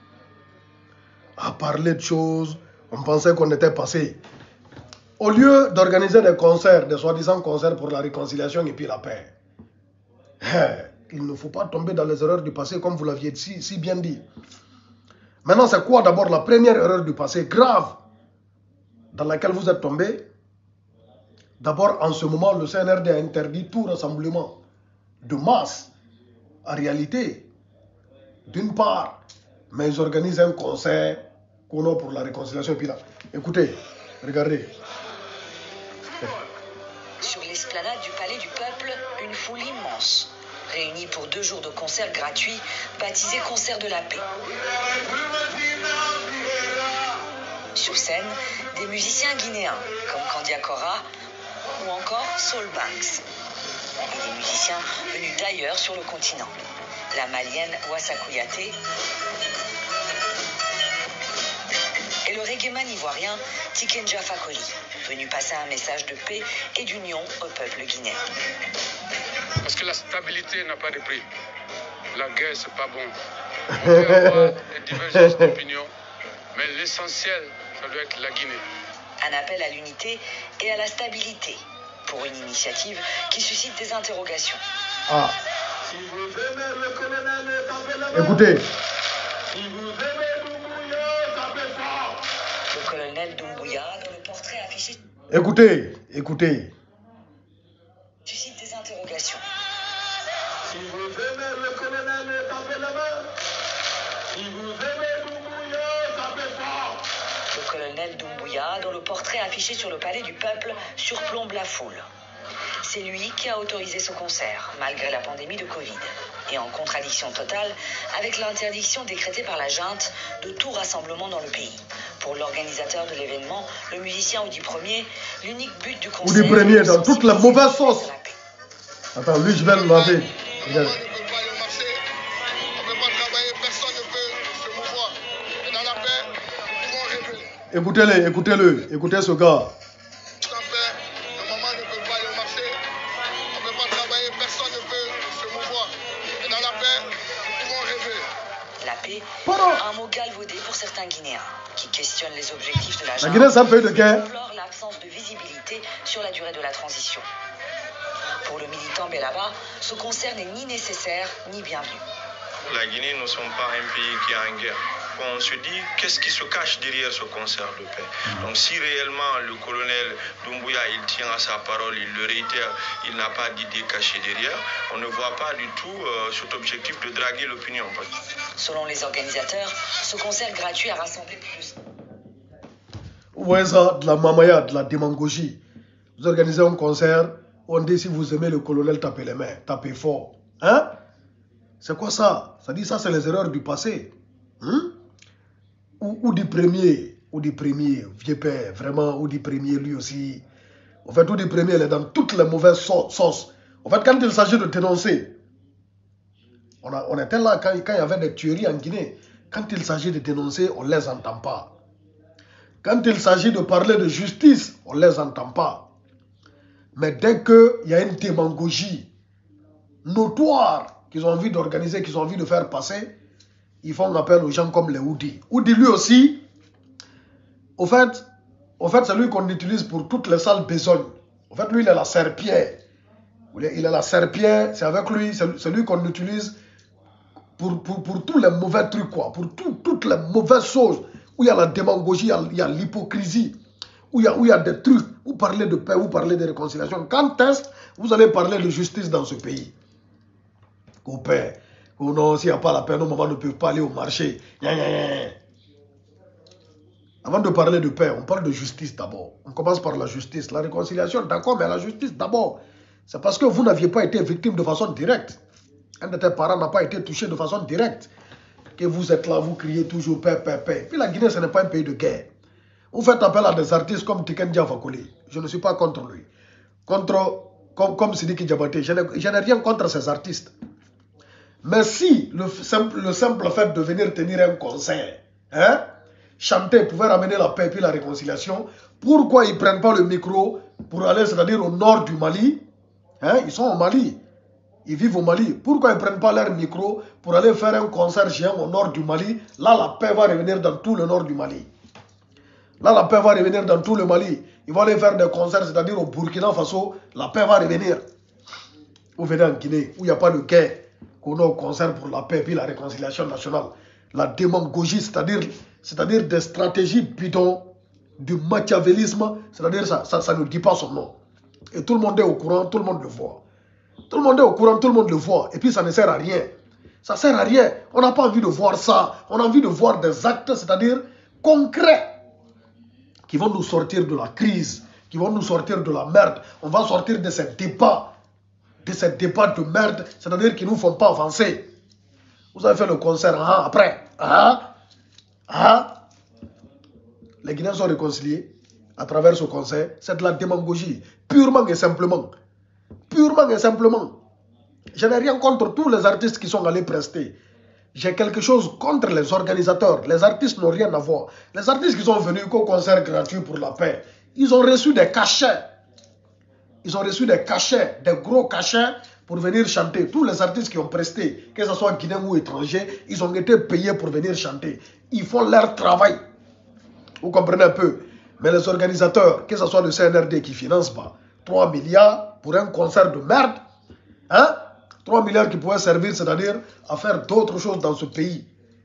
à parler de choses, on pensait qu'on était passé. Au lieu d'organiser des concerts, des soi-disant concerts pour la réconciliation et puis la paix, il ne faut pas tomber dans les erreurs du passé, comme vous l'aviez si, si bien dit. Maintenant, c'est quoi d'abord la première erreur du passé grave dans laquelle vous êtes tombé? D'abord, en ce moment, le C N R D a interdit tout rassemblement de masse. En réalité, d'une part, mais ils organisent un concert qu'on a pour la réconciliation. Et puis là, écoutez, regardez. Sur l'esplanade du Palais du Peuple, une foule immense, réunie pour deux jours de concert gratuit, baptisé Concert de la Paix. Sur scène, des musiciens guinéens, comme Candia Cora, ou encore Soul Banks. Et des musiciens venus d'ailleurs sur le continent. La malienne Wassa Kouyaté et le reggaeman ivoirien Tikenja Fakoly, venu passer un message de paix et d'union au peuple guinéen. Parce que la stabilité n'a pas de prix. La guerre, c'est pas bon. On peut avoir des divergences d'opinion, mais l'essentiel, ça doit être la Guinée. Un appel à l'unité et à la stabilité pour une initiative qui suscite des interrogations. Ah. Écoutez. Le colonel Doumbouya, dans le portrait affiché... Écoutez, écoutez. Suscite des interrogations. Si vous aimez le colonel, tapez la main. Si vous aimez Doumbouya, tapez fort. Le colonel Doumbouya, dont le portrait affiché sur le palais du peuple surplombe la foule. C'est lui qui a autorisé ce concert, malgré la pandémie de Covid, et en contradiction totale avec l'interdiction décrétée par la junte de tout rassemblement dans le pays. Pour l'organisateur de l'événement, le musicien Oudi Premier, l'unique but du concert... Oudi Premier, dans toute la mauvaise sauce. Attends, lui, je vais le laver. Regarde. Écoutez-le, écoutez-le, écoutez ce gars. paix, Pardon. un mot galvaudé pour certains Guinéens, qui questionnent les objectifs de la La Guinée, c'est un pays de guerre. déplorent l'absence de visibilité sur la durée de la transition. Pour le militant Belaba, ce concert n'est ni nécessaire ni bienvenu. La Guinée ne sont pas un pays qui est en guerre. On se dit, qu'est-ce qui se cache derrière ce concert de paix? Donc si réellement le colonel Doumbouya, il tient à sa parole, il le réitère, il n'a pas d'idée cachée derrière, on ne voit pas du tout euh, cet objectif de draguer l'opinion. Selon les organisateurs, ce concert gratuit a rassemblé plus. Vous voyez ça, de la mamaya, de la démagogie. Vous organisez un concert, on dit si vous aimez le colonel, tapez les mains, tapez fort. Hein? C'est quoi ça? Ça dit ça, c'est les erreurs du passé. Hein? Ou, ou du premier, ou du premier, vieux père, vraiment, ou du premier, lui aussi. En fait, ou du premier, il est dans toutes les mauvaises sauces. En fait, quand il s'agit de dénoncer, on, a, on était là quand, quand il y avait des tueries en Guinée. Quand il s'agit de dénoncer, on ne les entend pas. Quand il s'agit de parler de justice, on ne les entend pas. Mais dès qu'il y a une démagogie notoire qu'ils ont envie d'organiser, qu'ils ont envie de faire passer, ils font appel aux gens comme les Oudi. Oudi, lui aussi, au fait, au fait c'est lui qu'on utilise pour toutes les sales besognes. En fait, lui, il est la serpillère. Il est la serpillère, c'est avec lui, c'est lui qu'on utilise pour, pour, pour tous les mauvais trucs, quoi. Pour tout, toutes les mauvaises choses. Où il y a la démagogie, il y a l'hypocrisie. Où il y a, où il y a des trucs. Vous parlez de paix, vous parlez de réconciliation. Quand est-ce que vous allez parler de justice dans ce pays? Qu'au paix. Ou non, s'il n'y a pas la paix, nos mamans ne peuvent pas aller au marché. Nya, nya, nya. Avant de parler de paix, on parle de justice d'abord. On commence par la justice. La réconciliation, d'accord, mais la justice d'abord. C'est parce que vous n'aviez pas été victime de façon directe. Un de tes parents n'a pas été touché de façon directe. Que vous êtes là, vous criez toujours paix, paix, paix. Puis la Guinée, ce n'est pas un pays de guerre. Vous faites appel à des artistes comme Tiken Jah Fakoly. Je ne suis pas contre lui. Contre, comme, comme Sidiki Diabaté, je n'ai rien contre ces artistes. Mais si le simple, le simple fait de venir tenir un concert, hein, chanter, pouvoir amener la paix et la réconciliation, pourquoi ils ne prennent pas le micro pour aller, c'est-à-dire au nord du Mali, hein, ils sont au Mali, ils vivent au Mali, pourquoi ils ne prennent pas leur micro pour aller faire un concert géant au nord du Mali? Là, la paix va revenir dans tout le nord du Mali. Là, la paix va revenir dans tout le Mali. Ils vont aller faire des concerts, c'est-à-dire au Burkina Faso, la paix va revenir. Vous venez en Guinée, où il n'y a pas de guerre, qu'on a au concert pour la paix et la réconciliation nationale. La démagogie, c'est-à-dire c'est-à-dire des stratégies bidons, du machiavélisme, c'est-à-dire ça, ça, ça ne dit pas son nom. Et tout le monde est au courant, tout le monde le voit. Tout le monde est au courant, tout le monde le voit. Et puis ça ne sert à rien. Ça ne sert à rien. On n'a pas envie de voir ça. On a envie de voir des actes, c'est-à-dire concrets, qui vont nous sortir de la crise, qui vont nous sortir de la merde. On va sortir de ces débats, de ces débats de merde, c'est-à-dire qui ne nous font pas avancer. Vous avez fait le concert, ah, après, ah, ah. Les Guinéens sont réconciliés à travers ce concert. C'est de la démagogie, purement et simplement. Purement et simplement. Je n'ai rien contre tous les artistes qui sont allés prester. J'ai quelque chose contre les organisateurs. Les artistes n'ont rien à voir. Les artistes qui sont venus au concert gratuit pour la paix, ils ont reçu des cachets. Ils ont reçu des cachets, des gros cachets pour venir chanter. Tous les artistes qui ont presté, que ce soit guinéens ou étrangers, ils ont été payés pour venir chanter. Ils font leur travail. Vous comprenez un peu? Mais les organisateurs, que ce soit le C N R D qui finance pas, trois milliards pour un concert de merde, hein? trois milliards qui pourraient servir, c'est-à-dire à faire d'autres choses dans ce pays.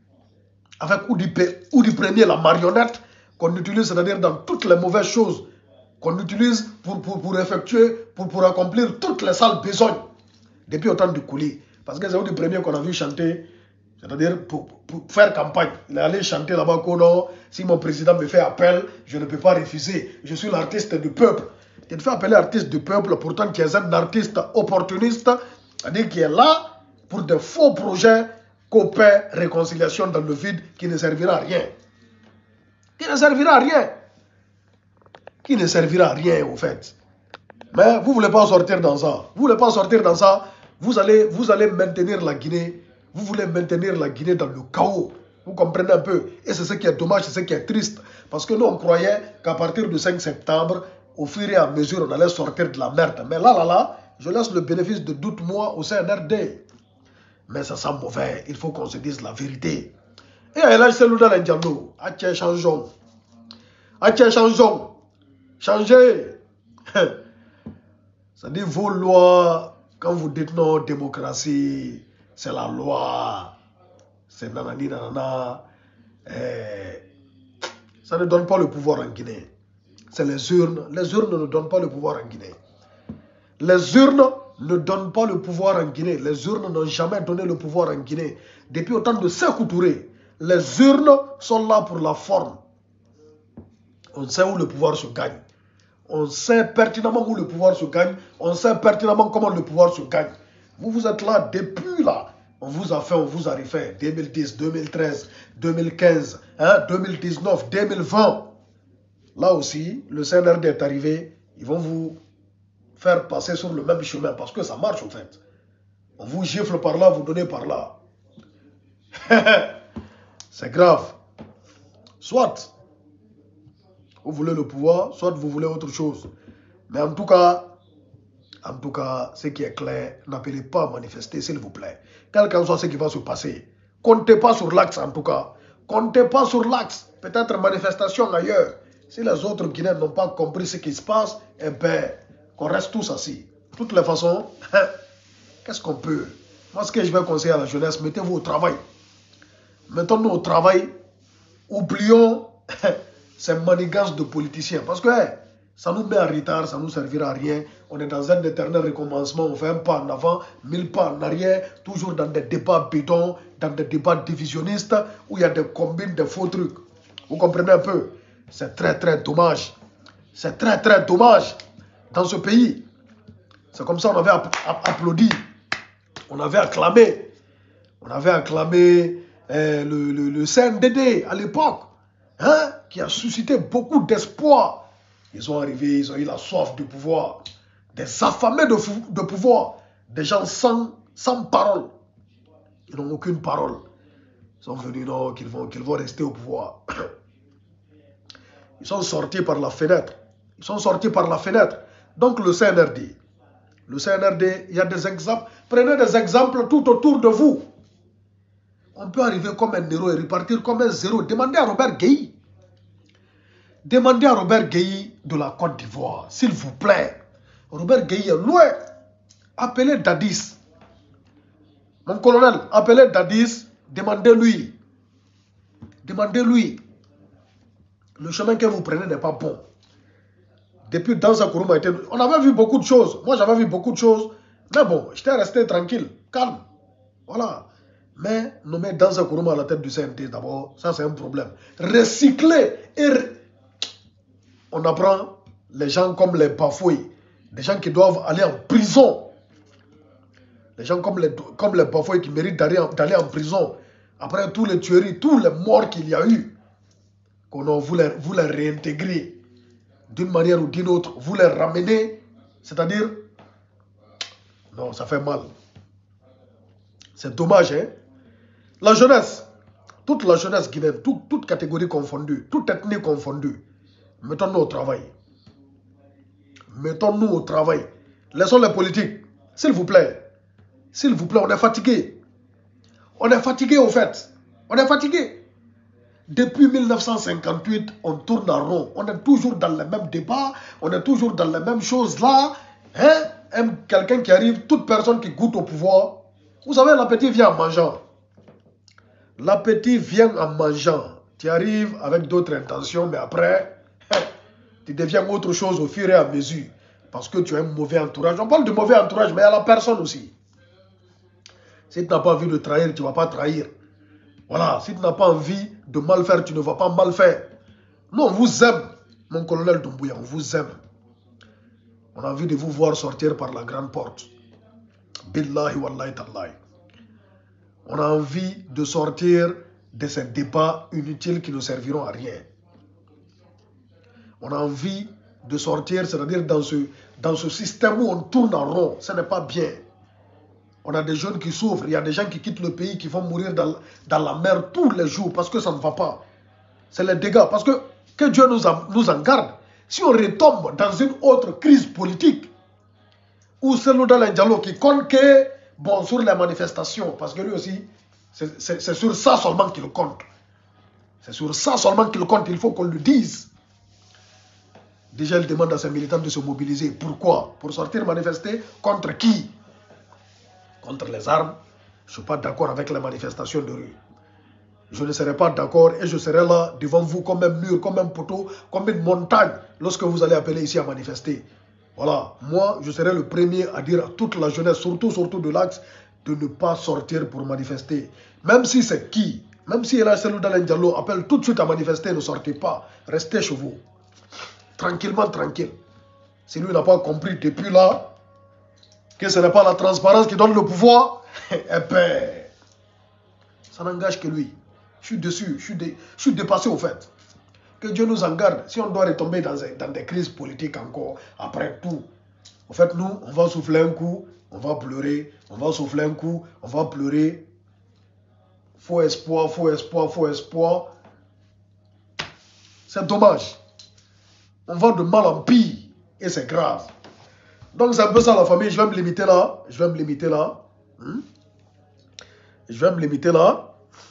Avec ou du, ou du premier, la marionnette, qu'on utilise, c'est-à-dire dans toutes les mauvaises choses, qu'on utilise pour, pour, pour effectuer, pour, pour accomplir toutes les sales besognes, depuis autant de coulis. Parce que c'est du premier qu'on a vu chanter, c'est-à-dire pour, pour faire campagne. Il est allé chanter là-bas que non, si mon président me fait appel, je ne peux pas refuser. Je suis l'artiste du peuple. Il te fait appeler artiste du peuple, pourtant qui est un artiste opportuniste, c'est-à-dire qui est là pour de faux projets, copains, réconciliation dans le vide, qui ne servira à rien. Qui ne servira à rien. Qui ne servira à rien, au fait. Mais vous ne voulez pas sortir dans ça. Vous ne voulez pas sortir dans ça. Vous allez, vous allez maintenir la Guinée. Vous voulez maintenir la Guinée dans le chaos. Vous comprenez un peu. Et c'est ce qui est dommage, c'est ce qui est triste. Parce que nous, on croyait qu'à partir du cinq septembre, au fur et à mesure, on allait sortir de la merde. Mais là, là, là, je laisse le bénéfice de doute, moi, au C N R D. Mais ça sent mauvais. Il faut qu'on se dise la vérité. Et là, c'est le dans l'Indiano. Ache, changeons. Ache, changeons. Changez. Ça dit vos lois, quand vous dites non, démocratie, c'est la loi. C'est nanani, nanana. Eh, ça ne donne pas le pouvoir en Guinée. C'est les urnes. Les urnes ne donnent pas le pouvoir en Guinée. Les urnes ne donnent pas le pouvoir en Guinée. Les urnes n'ont jamais donné le pouvoir en Guinée. Depuis autant de Sékou Touré, les urnes sont là pour la forme. On sait où le pouvoir se gagne. On sait pertinemment où le pouvoir se gagne. On sait pertinemment comment le pouvoir se gagne. Vous, vous êtes là depuis là. On vous a fait, on vous a refait. deux mille dix, deux mille treize, deux mille quinze, hein, deux mille dix-neuf, deux mille vingt. Là aussi, le C N R D est arrivé. Ils vont vous faire passer sur le même chemin parce que ça marche en fait. On vous gifle par là, vous donnez par là. C'est grave. Soit vous voulez le pouvoir, soit vous voulez autre chose. Mais en tout cas, en tout cas, ce qui est clair, n'appelez pas à manifester, s'il vous plaît. Quel qu'en soit ce qui va se passer, comptez pas sur l'axe en tout cas. Comptez pas sur l'axe. Peut-être manifestation ailleurs. Si les autres Guinéens n'ont pas compris ce qui se passe, eh bien, qu'on reste tous assis. De toutes les façons, qu'est-ce qu'on peut? Moi, ce que je vais conseiller à la jeunesse, mettez-vous au travail. Mettons-nous au travail. Oublions ces manigances de politiciens. Parce que hey, ça nous met en retard, ça ne nous servira à rien. On est dans un éternel recommencement. On fait un pas en avant, mille pas en arrière. Toujours dans des débats bidons, dans des débats divisionnistes, où il y a des combines de faux trucs. Vous comprenez un peu? C'est très très dommage. C'est très très dommage. Dans ce pays, c'est comme ça on avait applaudi. On avait acclamé. On avait acclamé euh, le, le, le C N D D à l'époque. Hein, qui a suscité beaucoup d'espoir. Ils sont arrivés, ils ont eu la soif du pouvoir. Des affamés de, de pouvoir. Des gens sans, sans parole. Ils n'ont aucune parole. Ils sont venus, non, qu'ils vont, qu'ils vont rester au pouvoir. Ils sont sortis par la fenêtre. Ils sont sortis par la fenêtre. Donc le C N R D. Le C N R D, il y a des exemples. Prenez des exemples tout autour de vous. On peut arriver comme un héros et repartir comme un zéro. Demandez à Robert Gueye. Demandez à Robert Gueye de la Côte d'Ivoire, s'il vous plaît. Robert Gueye est loin. Appelez Dadis. Mon colonel, appelez Dadis. Demandez-lui. Demandez-lui. Le chemin que vous prenez n'est pas bon. Depuis Danza Kourouma, on avait vu beaucoup de choses. Moi, j'avais vu beaucoup de choses. Mais bon, j'étais resté tranquille, calme. Voilà. Mais nommer Danza Kourouma à la tête du C N T, d'abord, ça c'est un problème. Recycler et... On apprend les gens comme les Bafoué, des gens qui doivent aller en prison. Les gens comme les, comme les Bafoué qui méritent d'aller en, d'aller en prison. Après tous les tueries, tous les morts qu'il y a eu, qu'on vous les, vous les réintégrer d'une manière ou d'une autre, vous les ramener, c'est-à-dire, non, ça fait mal. C'est dommage, hein. La jeunesse, toute la jeunesse guinéenne, tout, toute catégorie confondue, toute ethnie confondue, mettons-nous au travail. Mettons-nous au travail. Laissons les politiques, s'il vous plaît. S'il vous plaît, on est fatigué. On est fatigué au fait. On est fatigué. Depuis mille neuf cent cinquante-huit, on tourne en rond. On est toujours dans les mêmes débats. On est toujours dans les mêmes choses là. Hein? Quelqu'un qui arrive, toute personne qui goûte au pouvoir. Vous savez, l'appétit vient en mangeant. L'appétit vient en mangeant. Tu arrives avec d'autres intentions, mais après, tu deviens autre chose au fur et à mesure. Parce que tu as un mauvais entourage. On parle de mauvais entourage, mais il y a la personne aussi. Si tu n'as pas envie de trahir, tu ne vas pas trahir. Voilà, si tu n'as pas envie de mal faire, tu ne vas pas mal faire. Nous, on vous aime, mon colonel Doumbouya, on vous aime. On a envie de vous voir sortir par la grande porte. Billahi wallahi tallahi. On a envie de sortir de ces débats inutiles qui ne serviront à rien. On a envie de sortir, c'est-à-dire dans ce, dans ce système où on tourne en rond. Ce n'est pas bien. On a des jeunes qui souffrent. Il y a des gens qui quittent le pays, qui vont mourir dans, dans la mer tous les jours parce que ça ne va pas. C'est les dégâts. Parce que, que Dieu nous en, nous en garde. Si on retombe dans une autre crise politique, où c'est le Dalai Diallo qui compte que, bon, sur les manifestations, parce que lui aussi, c'est sur ça seulement qu'il compte. C'est sur ça seulement qu'il compte, il faut qu'on le dise. Déjà, il demande à ses militants de se mobiliser. Pourquoi? Pour sortir manifester contre qui? Contre les armes. Je ne suis pas d'accord avec les manifestations de rue. Je ne serai pas d'accord et je serai là devant vous comme un mur, comme un poteau, comme une montagne lorsque vous allez appeler ici à manifester. Voilà, moi je serai le premier à dire à toute la jeunesse, surtout, surtout de l'Axe, de ne pas sortir pour manifester. Même si c'est qui, même si El Hadj Cellou Dalein Diallo appelle tout de suite à manifester, ne sortez pas, restez chez vous. Tranquillement, tranquille. Si lui n'a pas compris depuis là que ce n'est pas la transparence qui donne le pouvoir, eh ben, ça n'engage que lui. Je suis dessus, je suis, dé, je suis dépassé au fait. Que Dieu nous en garde. Si on doit retomber dans, dans des crises politiques encore, après tout, en fait, nous, on va souffler un coup, on va pleurer, on va souffler un coup, on va pleurer. Faux espoir, faux espoir, faux espoir. C'est dommage. On va de mal en pire et c'est grave. Donc c'est un peu ça la famille, je vais me limiter là. Je vais me limiter là. Hmm? Je vais me limiter là.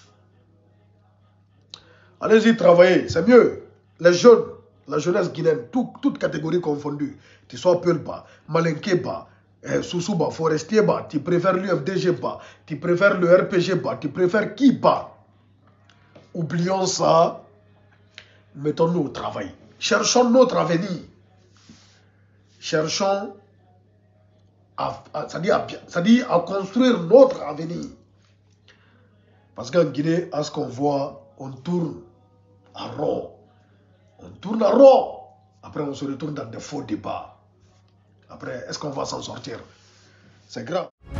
Allez-y travailler, c'est mieux. Les jeunes, la jeunesse guinéenne, tout, toutes catégories confondues, tu sois Peulba, Malinké Ba, eh, Soussouba, Forestier Ba, tu préfères l'U F D G Ba, tu préfères le R P G Ba, tu préfères qui Ba. Oublions ça, mettons-nous au travail. Cherchons notre avenir. Cherchons à, à, c'est-à-dire à, c'est-à-dire à construire notre avenir. Parce qu'en Guinée, à ce qu'on voit, on tourne à rond. On tourne à rond. Après, on se retourne dans des faux débats. Après, est-ce qu'on va s'en sortir? C'est grave.